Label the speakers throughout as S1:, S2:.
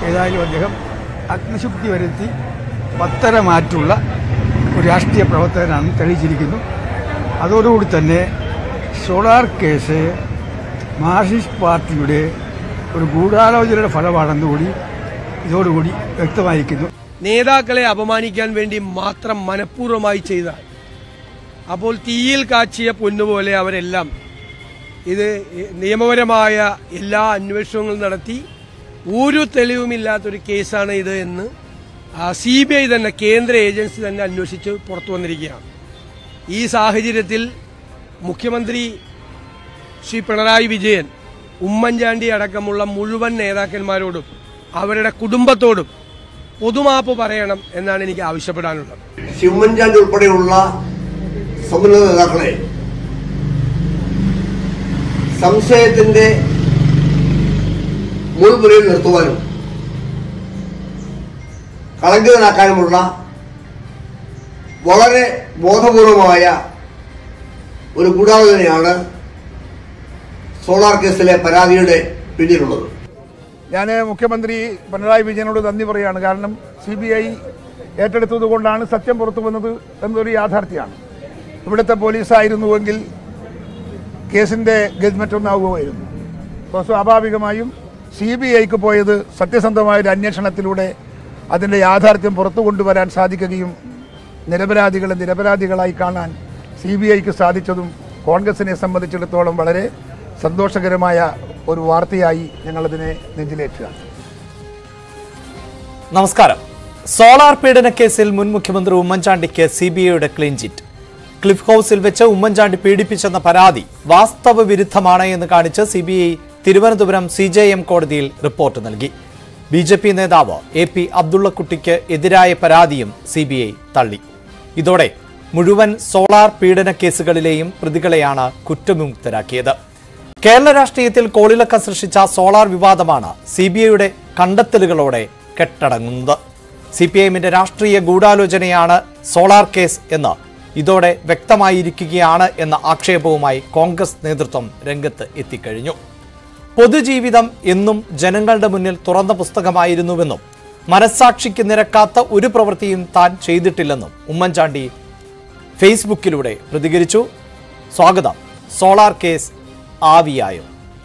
S1: ഏതായാലും അദ്ദേഹം ആത്മശുദ്ധി വരുത്തി പത്തര മാറ്റുള്ള ഒരു രാഷ്ട്രീയ പ്രവർത്തകനാണെന്ന് തെളിയിച്ചിരിക്കുന്നു. അതോടുകൂടി തന്നെ സോളാർ കേസ് മാർക്സിസ്റ്റ് പാർട്ടിയുടെ ഒരു ഗൂഢാലോചനയുടെ ഫലമാണെന്നുകൂടി ഇതോടുകൂടി വ്യക്തമായിരിക്കുന്നു.
S2: നേതാക്കളെ അപമാനിക്കാൻ വേണ്ടി മാത്രം മനഃപൂർവ്വമായി ചെയ്ത, അപ്പോൾ തീയിൽ കാച്ചിയ പൊന്നുപോലെ അവരെല്ലാം ഇത് നിയമപരമായ എല്ലാ അന്വേഷണങ്ങളും നടത്തി ഒരു തെളിവുമില്ലാത്തൊരു കേസാണ് ഇത് എന്ന് CBI തന്നെ, കേന്ദ്ര ഏജൻസി തന്നെ അന്വേഷിച്ച് പുറത്തു വന്നിരിക്കുകയാണ്. ഈ സാഹചര്യത്തിൽ മുഖ്യമന്ത്രി ശ്രീ പിണറായി വിജയൻ ഉമ്മൻചാണ്ടി അടക്കമുള്ള മുഴുവൻ നേതാക്കന്മാരോടും അവരുടെ കുടുംബത്തോടും പൊതുമാപ്പ് പറയണം എന്നാണ് എനിക്ക് ആവശ്യപ്പെടാനുള്ളത്.
S3: ഉമ്മൻചാണ്ടി ഉൾപ്പെടെയുള്ള സമുന്നത നേതാക്കളെ സംശയത്തിന്റെ മുൾമുനയിൽ നിർത്തുവാനും കളങ്കിതനാക്കാനുമുള്ള വളരെ ബോധപൂർവമായ ഒരു ഗൂഢാലോചനയാണ് സോളാർ കേസിലെ പരാതിയുടെ പിന്നിലുള്ളത്.
S4: ഞാൻ മുഖ്യമന്ത്രി പിണറായി വിജയനോട് നന്ദി പറയുകയാണ്. കാരണം CBI ഏറ്റെടുത്തതുകൊണ്ടാണ് സത്യം പുറത്തു വന്നത് എന്നൊരു യാഥാർത്ഥ്യമാണ്. ഇവിടുത്തെ പോലീസായിരുന്നുവെങ്കിൽ കേസിൻ്റെ ഗതി മറ്റൊന്നാവുകയായിരുന്നു. അപ്പോൾ സ്വാഭാവികമായും CBIക്ക് പോയത് സത്യസന്ധമായൊരു അന്വേഷണത്തിലൂടെ അതിൻ്റെ യാഥാർത്ഥ്യം പുറത്തു കൊണ്ടുവരാൻ സാധിക്കുകയും നിരപരാധികളെ നിരപരാധികളായി കാണാൻ CBIക്ക് സാധിച്ചതും കോൺഗ്രസിനെ സംബന്ധിച്ചിടത്തോളം വളരെ സന്തോഷകരമായ ഒരു വാർത്തയായി ഞങ്ങളതിനെ നെഞ്ചിലേറ്റുക.
S5: നമസ്കാരം. സോളാർ പീഡന കേസിൽ മുൻ മുഖ്യമന്ത്രി ഉമ്മൻചാണ്ടിക്ക് CBIയുടെ ക്ലീൻ ചിറ്റ്. ക്ലിഫ് ഹൌസിൽ വെച്ച് ഉമ്മൻചാണ്ടി പീഡിപ്പിച്ചെന്ന പരാതി വാസ്തവ വിരുദ്ധമാണ് എന്ന് കാണിച്ച് CBI തിരുവനന്തപുരം CJM കോടതിയിൽ റിപ്പോർട്ട് നൽകി. BJP നേതാവ് AP അബ്ദുള്ളക്കുട്ടിക്ക് എതിരായ പരാതിയും CBI തള്ളി. ഇതോടെ മുഴുവൻ സോളാർ പീഡന കേസുകളിലെയും പ്രതികളെയാണ് കുറ്റവിമുക്തരാക്കിയത്. കേരള രാഷ്ട്രീയത്തിൽ കോളിളക്കം സൃഷ്ടിച്ച സോളാർ വിവാദമാണ് CBIയുടെ കണ്ടെത്തലുകളോടെ കെട്ടടങ്ങുന്നത്. CPIഎമ്മിന്റെ രാഷ്ട്രീയ ഗൂഢാലോചനയാണ് സോളാർ കേസ് എന്ന് ഇതോടെ വ്യക്തമായിരിക്കുകയാണ് എന്ന ആക്ഷേപവുമായി കോൺഗ്രസ് നേതൃത്വം രംഗത്ത് എത്തിക്കഴിഞ്ഞു. പൊതുജീവിതം എന്നും ജനങ്ങളുടെ മുന്നിൽ തുറന്ന പുസ്തകമായിരുന്നുവെന്നും മനസ്സാക്ഷിക്ക് നിരക്കാത്ത ഒരു പ്രവൃത്തിയും താൻ ചെയ്തിട്ടില്ലെന്നും ഉമ്മൻചാണ്ടി ഫേസ്ബുക്കിലൂടെ പ്രതികരിച്ചു. സ്വാഗതം. സോളാർ കേസ് ആവിയായോ?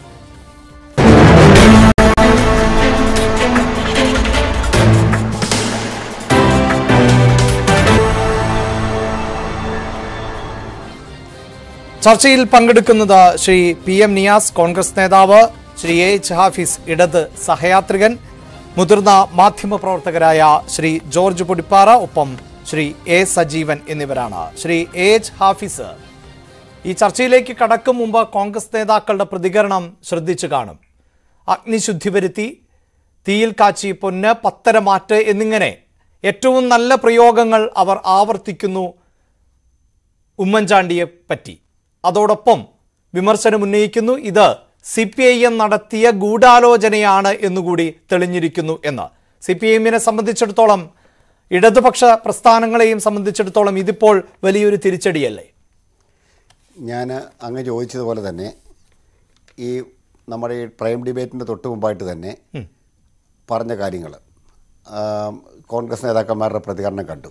S5: ചർച്ചയിൽ പങ്കെടുക്കുന്നത് ശ്രീ PM നിയാസ്, കോൺഗ്രസ് നേതാവ്, ശ്രീ AH ഹാഫിസ്, ഇടത് സഹയാത്രികൻ, മുതിർന്ന മാധ്യമപ്രവർത്തകരായ ശ്രീ ജോർജ് പൊടിപ്പാറ, ഒപ്പം ശ്രീ A സജീവൻ എന്നിവരാണ്. ശ്രീ AH ഹാഫിസ്, ഈ ചർച്ചയിലേക്ക് കടക്കും മുമ്പ് കോൺഗ്രസ് നേതാക്കളുടെ പ്രതികരണം ശ്രദ്ധിച്ചു കാണും. അഗ്നിശുദ്ധി വരുത്തി, തീയിൽ കാച്ചി പൊന്ന്, പത്തര മാറ്റ് എന്നിങ്ങനെ ഏറ്റവും നല്ല പ്രയോഗങ്ങൾ അവർ ആവർത്തിക്കുന്നു ഉമ്മൻചാണ്ടിയെ പറ്റി. അതോടൊപ്പം വിമർശനം ഉന്നയിക്കുന്നു. ഇത് CPIM നടത്തിയ ഗൂഢാലോചനയാണ് എന്നുകൂടി തെളിഞ്ഞിരിക്കുന്നു എന്ന്. CPIMനെ സംബന്ധിച്ചിടത്തോളം, ഇടതുപക്ഷ പ്രസ്ഥാനങ്ങളെയും സംബന്ധിച്ചിടത്തോളം ഇതിപ്പോൾ വലിയൊരു തിരിച്ചടിയല്ലേ?
S6: ഞാൻ അങ്ങ് ചോദിച്ചതുപോലെ തന്നെ ഈ നമ്മുടെ ഈ പ്രൈം ഡിബേറ്റിൻ്റെ തൊട്ട് മുമ്പായിട്ട് തന്നെ പറഞ്ഞ കാര്യങ്ങൾ കോൺഗ്രസ് നേതാക്കന്മാരുടെ പ്രതികരണം കണ്ടു.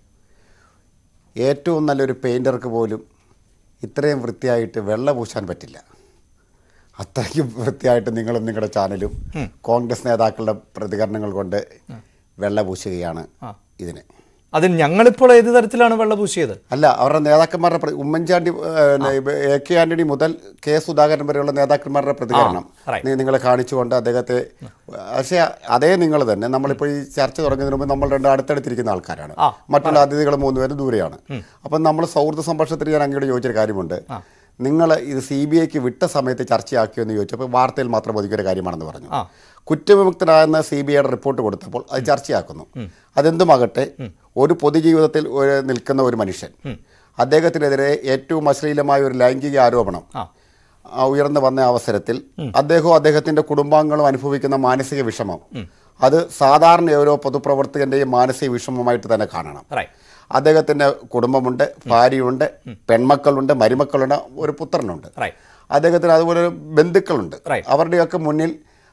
S6: ഏറ്റവും നല്ലൊരു പെയിൻറ്റർക്ക് പോലും ഇത്രയും വൃത്തിയായിട്ട് വെള്ള പൂശാൻ പറ്റില്ല. അത്രയ്ക്കും വൃത്തിയായിട്ട് നിങ്ങളും നിങ്ങളുടെ ചാനലും കോൺഗ്രസ് നേതാക്കളുടെ പ്രതികരണങ്ങൾ കൊണ്ട് വെള്ള പൂശുകയാണ് ഇതിന്.
S5: അതിന് ഞങ്ങളിപ്പോൾ ഏത് തരത്തിലാണ് വെള്ള പൂശിയത്? അല്ല,
S6: അവരുടെ നേതാക്കന്മാരുടെ ഉമ്മൻചാണ്ടി, AK ആന്റണി മുതൽ K സുധാകരൻ വരെയുള്ള നേതാക്കന്മാരുടെ പ്രതികരണം നിങ്ങൾ കാണിച്ചുകൊണ്ട് അദ്ദേഹത്തെ. പക്ഷേ അതേ നിങ്ങൾ തന്നെ നമ്മളിപ്പോൾ ഈ ചർച്ച തുടങ്ങുന്നതിന് മുമ്പ് നമ്മൾ രണ്ട് അടുത്തടുത്തിരിക്കുന്ന ആൾക്കാരാണ്. മറ്റുള്ള അതിഥികൾ 3 പേരും ദൂരെയാണ്. അപ്പം നമ്മൾ സൗഹൃദ സംഭാഷണത്തിൽ ഞാൻ അങ്ങോട്ട് ചോദിച്ചൊരു കാര്യമുണ്ട്. നിങ്ങൾ ഇത് CBIക്ക് വിട്ട സമയത്ത് ചർച്ചയാക്കിയോ എന്ന് ചോദിച്ചപ്പോൾ വാർത്തയിൽ മാത്രം ഒതുക്കിയൊരു കാര്യമാണെന്ന് പറഞ്ഞു. കുറ്റവിമുക്തനായെന്ന് CBIയുടെ റിപ്പോർട്ട് കൊടുത്തപ്പോൾ അത് ചർച്ചയാക്കുന്നു. അതെന്തുമാകട്ടെ, ഒരു പൊതുജീവിതത്തിൽ നിൽക്കുന്ന ഒരു മനുഷ്യൻ, അദ്ദേഹത്തിനെതിരെ ഏറ്റവും അശ്ലീലമായ ഒരു ലൈംഗിക ആരോപണം ഉയർന്നു വന്ന അവസരത്തിൽ അദ്ദേഹവും അദ്ദേഹത്തിൻ്റെ കുടുംബാംഗങ്ങളും അനുഭവിക്കുന്ന മാനസിക വിഷമം, അത് സാധാരണ ഓരോ പൊതുപ്രവർത്തകൻ്റെയും മാനസിക വിഷമമായിട്ട് തന്നെ കാണണം. അദ്ദേഹത്തിൻ്റെ കുടുംബമുണ്ട്, ഭാര്യയുണ്ട്, പെൺമക്കളുണ്ട്, മരുമക്കളുണ്ട്, ഒരു പുത്രനുണ്ട്. അദ്ദേഹത്തിന് അതുപോലെ ബന്ധുക്കളുണ്ട്. അവരുടെയൊക്കെ മുന്നിൽ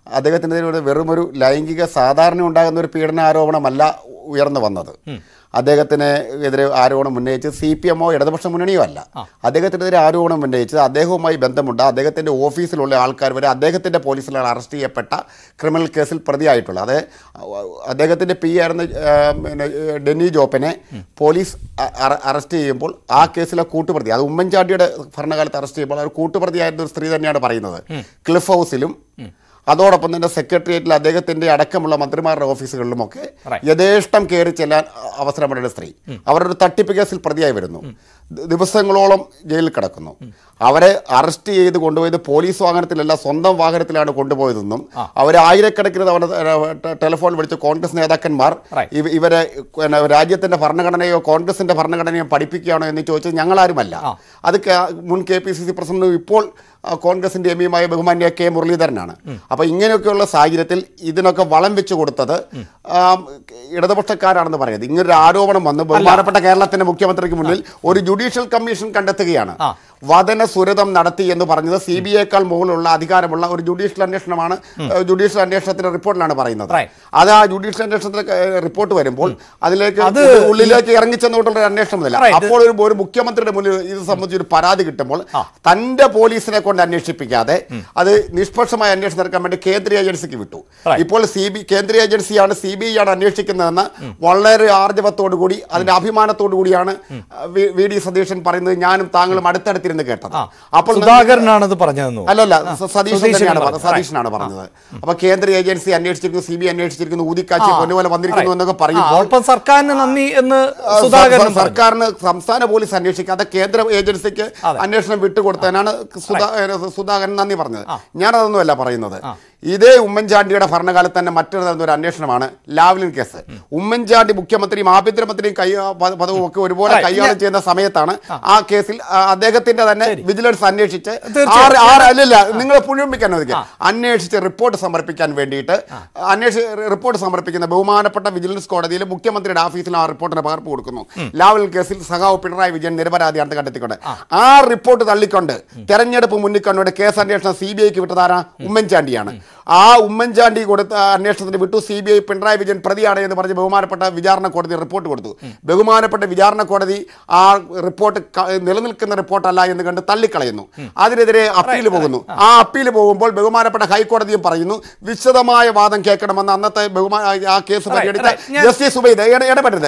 S6: അദ്ദേഹത്തിനെതിരെ വെറുമൊരു ലൈംഗിക സാധാരണ ഉണ്ടാകുന്ന ഒരു പീഡന ആരോപണമല്ല ഉയർന്നു വന്നത്. അദ്ദേഹത്തിനെതിരെ ആരോപണം ഉന്നയിച്ച് CPM-ഓ ഇടതുപക്ഷ മുന്നണിയോ അല്ല. അദ്ദേഹത്തിനെതിരെ ആരോപണം ഉന്നയിച്ചത് അദ്ദേഹവുമായി ബന്ധമുണ്ട് അദ്ദേഹത്തിൻ്റെ ഓഫീസിലുള്ള ആൾക്കാർ വരെ അദ്ദേഹത്തിൻ്റെ പോലീസിലാണ് അറസ്റ്റ് ചെയ്യപ്പെട്ട ക്രിമിനൽ കേസിൽ പ്രതിയായിട്ടുള്ളത്. അത് അദ്ദേഹത്തിൻ്റെ PA ആയിരുന്ന ഡെന്നി ജോപ്പനെ പോലീസ് അറസ്റ്റ് ചെയ്യുമ്പോൾ ആ കേസിലെ കൂട്ടുപ്രതി, അത് ഉമ്മൻചാണ്ടിയുടെ ഭരണകാലത്ത് അറസ്റ്റ് ചെയ്യുമ്പോൾ ഒരു കൂട്ടുപ്രതിയായിരുന്ന ഒരു സ്ത്രീ തന്നെയാണ് പറയുന്നത്. ക്ലിഫ് ഹൗസിലും അതോടൊപ്പം തന്നെ സെക്രട്ടേറിയറ്റിൽ അദ്ദേഹത്തിൻ്റെ അടക്കമുള്ള മന്ത്രിമാരുടെ ഓഫീസുകളിലുമൊക്കെ യഥേഷ്ടം കയറി ചെല്ലാൻ അവസരമുള്ള സ്ത്രീ അവരൊരു തട്ടിപ്പ് കേസിൽ പ്രതിയായി വരുന്നു. ദിവസങ്ങളോളം ജയിലിൽ കിടക്കുന്നു. അവരെ അറസ്റ്റ് ചെയ്ത് കൊണ്ടുപോയത് പോലീസ് വാഹനത്തിലല്ല, സ്വന്തം വാഹനത്തിലാണ് കൊണ്ടുപോയതെന്നും അവർ ആയിരക്കണക്കിന് തവണ ടെലിഫോൺ വിളിച്ച് കോൺഗ്രസ് നേതാക്കന്മാർ ഇവരെ രാജ്യത്തിന്റെ ഭരണഘടനയോ കോൺഗ്രസിന്റെ ഭരണഘടനയോ പഠിപ്പിക്കുകയാണോ എന്ന് ചോദിച്ചത് ഞങ്ങളാരുമല്ല. അത് മുൻ KPCC പ്രസിഡന്റും ഇപ്പോൾ കോൺഗ്രസിന്റെ എംപിയുമായ ബഹുമാന്യ K. മുരളീധരനാണ്. അപ്പോൾ ഇങ്ങനെയൊക്കെയുള്ള സാഹചര്യത്തിൽ ഇതിനൊക്കെ വളം വെച്ചു കൊടുത്തത് ഇടതുപക്ഷക്കാരാണെന്ന് പറയുന്നത്. ഇങ്ങനൊരു ആരോപണം വന്ന് ബഹുമാനപ്പെട്ട കേരളത്തിന്റെ മുഖ്യമന്ത്രിക്ക് മുന്നിൽ ഒരു ജുഡീഷ്യൽ കമ്മീഷൻ കണ്ടെത്തുകയാണ്. വദന സുരതം നടത്തി എന്ന് പറഞ്ഞത് CBI-യേക്കാൾ മുകളിലുള്ള അധികാരമുള്ള ഒരു ജുഡീഷ്യൽ അന്വേഷണമാണ്. ജുഡീഷ്യൽ അന്വേഷണത്തിന്റെ റിപ്പോർട്ടിലാണ് പറയുന്നത്. അത് ആ ജുഡീഷ്യൽ അന്വേഷണത്തിന്റെ റിപ്പോർട്ട് വരുമ്പോൾ അതിലേക്ക് ഉള്ളിലേക്ക് ഇറങ്ങിച്ചെന്നുകൊണ്ടുള്ള അന്വേഷണമില്ല. അപ്പോൾ ഒരു മുഖ്യമന്ത്രിയുടെ മുന്നിൽ ഇത് സംബന്ധിച്ച് ഒരു പരാതി കിട്ടുമ്പോൾ തന്റെ പോലീസിനെ കൊണ്ട് അന്വേഷിപ്പിക്കാതെ അത് നിഷ്പക്ഷമായ അന്വേഷണം നടക്കാൻ വേണ്ടി കേന്ദ്രീയ ഏജൻസിക്ക് വിട്ടു. ഇപ്പോൾ കേന്ദ്രീയ ഏജൻസിയാണ് CBI ആണ് അന്വേഷിക്കുന്നതെന്ന് വളരെ ആർജവത്തോടു കൂടി അതിന്റെ അഭിമാനത്തോടു കൂടിയാണ് VD സതീശൻ പറയുന്നത്. ഞാനും താങ്കളും അടുത്തടുത്തിരുന്ന് കേട്ടത്. അപ്പോൾ
S5: സുധാകരനാണത് പറഞ്ഞതെന്നോ?
S6: അല്ലല്ല, സതീശനാണ് പറഞ്ഞത്. അപ്പൊ കേന്ദ്ര ഏജൻസി അന്വേഷിച്ചിരിക്കുന്നു, CBI അന്വേഷിച്ചിരിക്കുന്നു, ഊതിക്കാച്ചി പൊന്നുപോലെ വന്നിരിക്കുന്നു എന്നൊക്കെ പറയുമ്പോൾ
S5: സർക്കാരിന് നന്ദി എന്ന്
S6: സർക്കാരിന് സംസ്ഥാന പോലീസ് അന്വേഷിക്കാതെ കേന്ദ്ര ഏജൻസിക്ക് അന്വേഷണം വിട്ടുകൊടുത്തതിനാണ് സുധാകരൻ നന്ദി പറഞ്ഞത്. ഞാനതൊന്നുമല്ല പറയുന്നത്. ഇതേ ഉമ്മൻചാണ്ടിയുടെ ഭരണകാലത്ത് തന്നെ മറ്റൊരു അന്വേഷണമാണ് ലാവ്ലിൻ കേസ്. ഉമ്മൻചാണ്ടി മുഖ്യമന്ത്രിയും ആഭ്യന്തരമന്ത്രിയും പദവും ഒക്കെ ഒരുപോലെ കൈകാര്യം ചെയ്യുന്ന സമയത്താണ് ആ കേസിൽ അദ്ദേഹത്തിന്റെ തന്നെ വിജിലൻസ് അന്വേഷിച്ച് അല്ലല്ല നിങ്ങൾ പുഴമ്പിക്കാൻ അന്വേഷിച്ച് റിപ്പോർട്ട് സമർപ്പിക്കാൻ വേണ്ടിയിട്ട് റിപ്പോർട്ട് സമർപ്പിക്കുന്ന ബഹുമാനപ്പെട്ട വിജിലൻസ് കോടതിയിൽ മുഖ്യമന്ത്രിയുടെ ഓഫീസിൽ ആ റിപ്പോർട്ടിന്റെ പകർപ്പ് കൊടുക്കുന്നു. ലാവ്ലിൻ കേസിൽ സഖാവ് പിണറായി വിജയൻ നിരപരാധിയാണെന്ന് കണ്ടെത്തിക്കൊണ്ട് ആ റിപ്പോർട്ട് തള്ളിക്കൊണ്ട് തെരഞ്ഞെടുപ്പ് മുന്നിൽ കണ്ടുകൊണ്ട് കേസ് അന്വേഷണം CBI-ക്ക് വിട്ടതാരാ? ഉമ്മൻചാണ്ടിയാണ്. ആ ഉമ്മൻചാണ്ടി കൊടുത്ത അന്വേഷണത്തിന് വിട്ടു. CBI പിണറായി വിജയൻ പ്രതിയാണ് എന്ന് പറഞ്ഞ് ബഹുമാനപ്പെട്ട വിചാരണ കോടതി റിപ്പോർട്ട് കൊടുത്തു. ബഹുമാനപ്പെട്ട വിചാരണ കോടതി ആ റിപ്പോർട്ട് നിലനിൽക്കുന്ന റിപ്പോർട്ടല്ല എന്ന് കണ്ട് തള്ളിക്കളയുന്നു. അതിനെതിരെ അപ്പീൽ പോകുന്നു. ആ അപ്പീൽ പോകുമ്പോൾ ബഹുമാനപ്പെട്ട ഹൈക്കോടതിയും പറയുന്നു വിശദമായ വാദം കേൾക്കണമെന്ന് അന്നത്തെ ആ കേസ് പരിഗണിച്ച ജസ്റ്റിസ് സുബൈദ് ഇടപെടരുത്.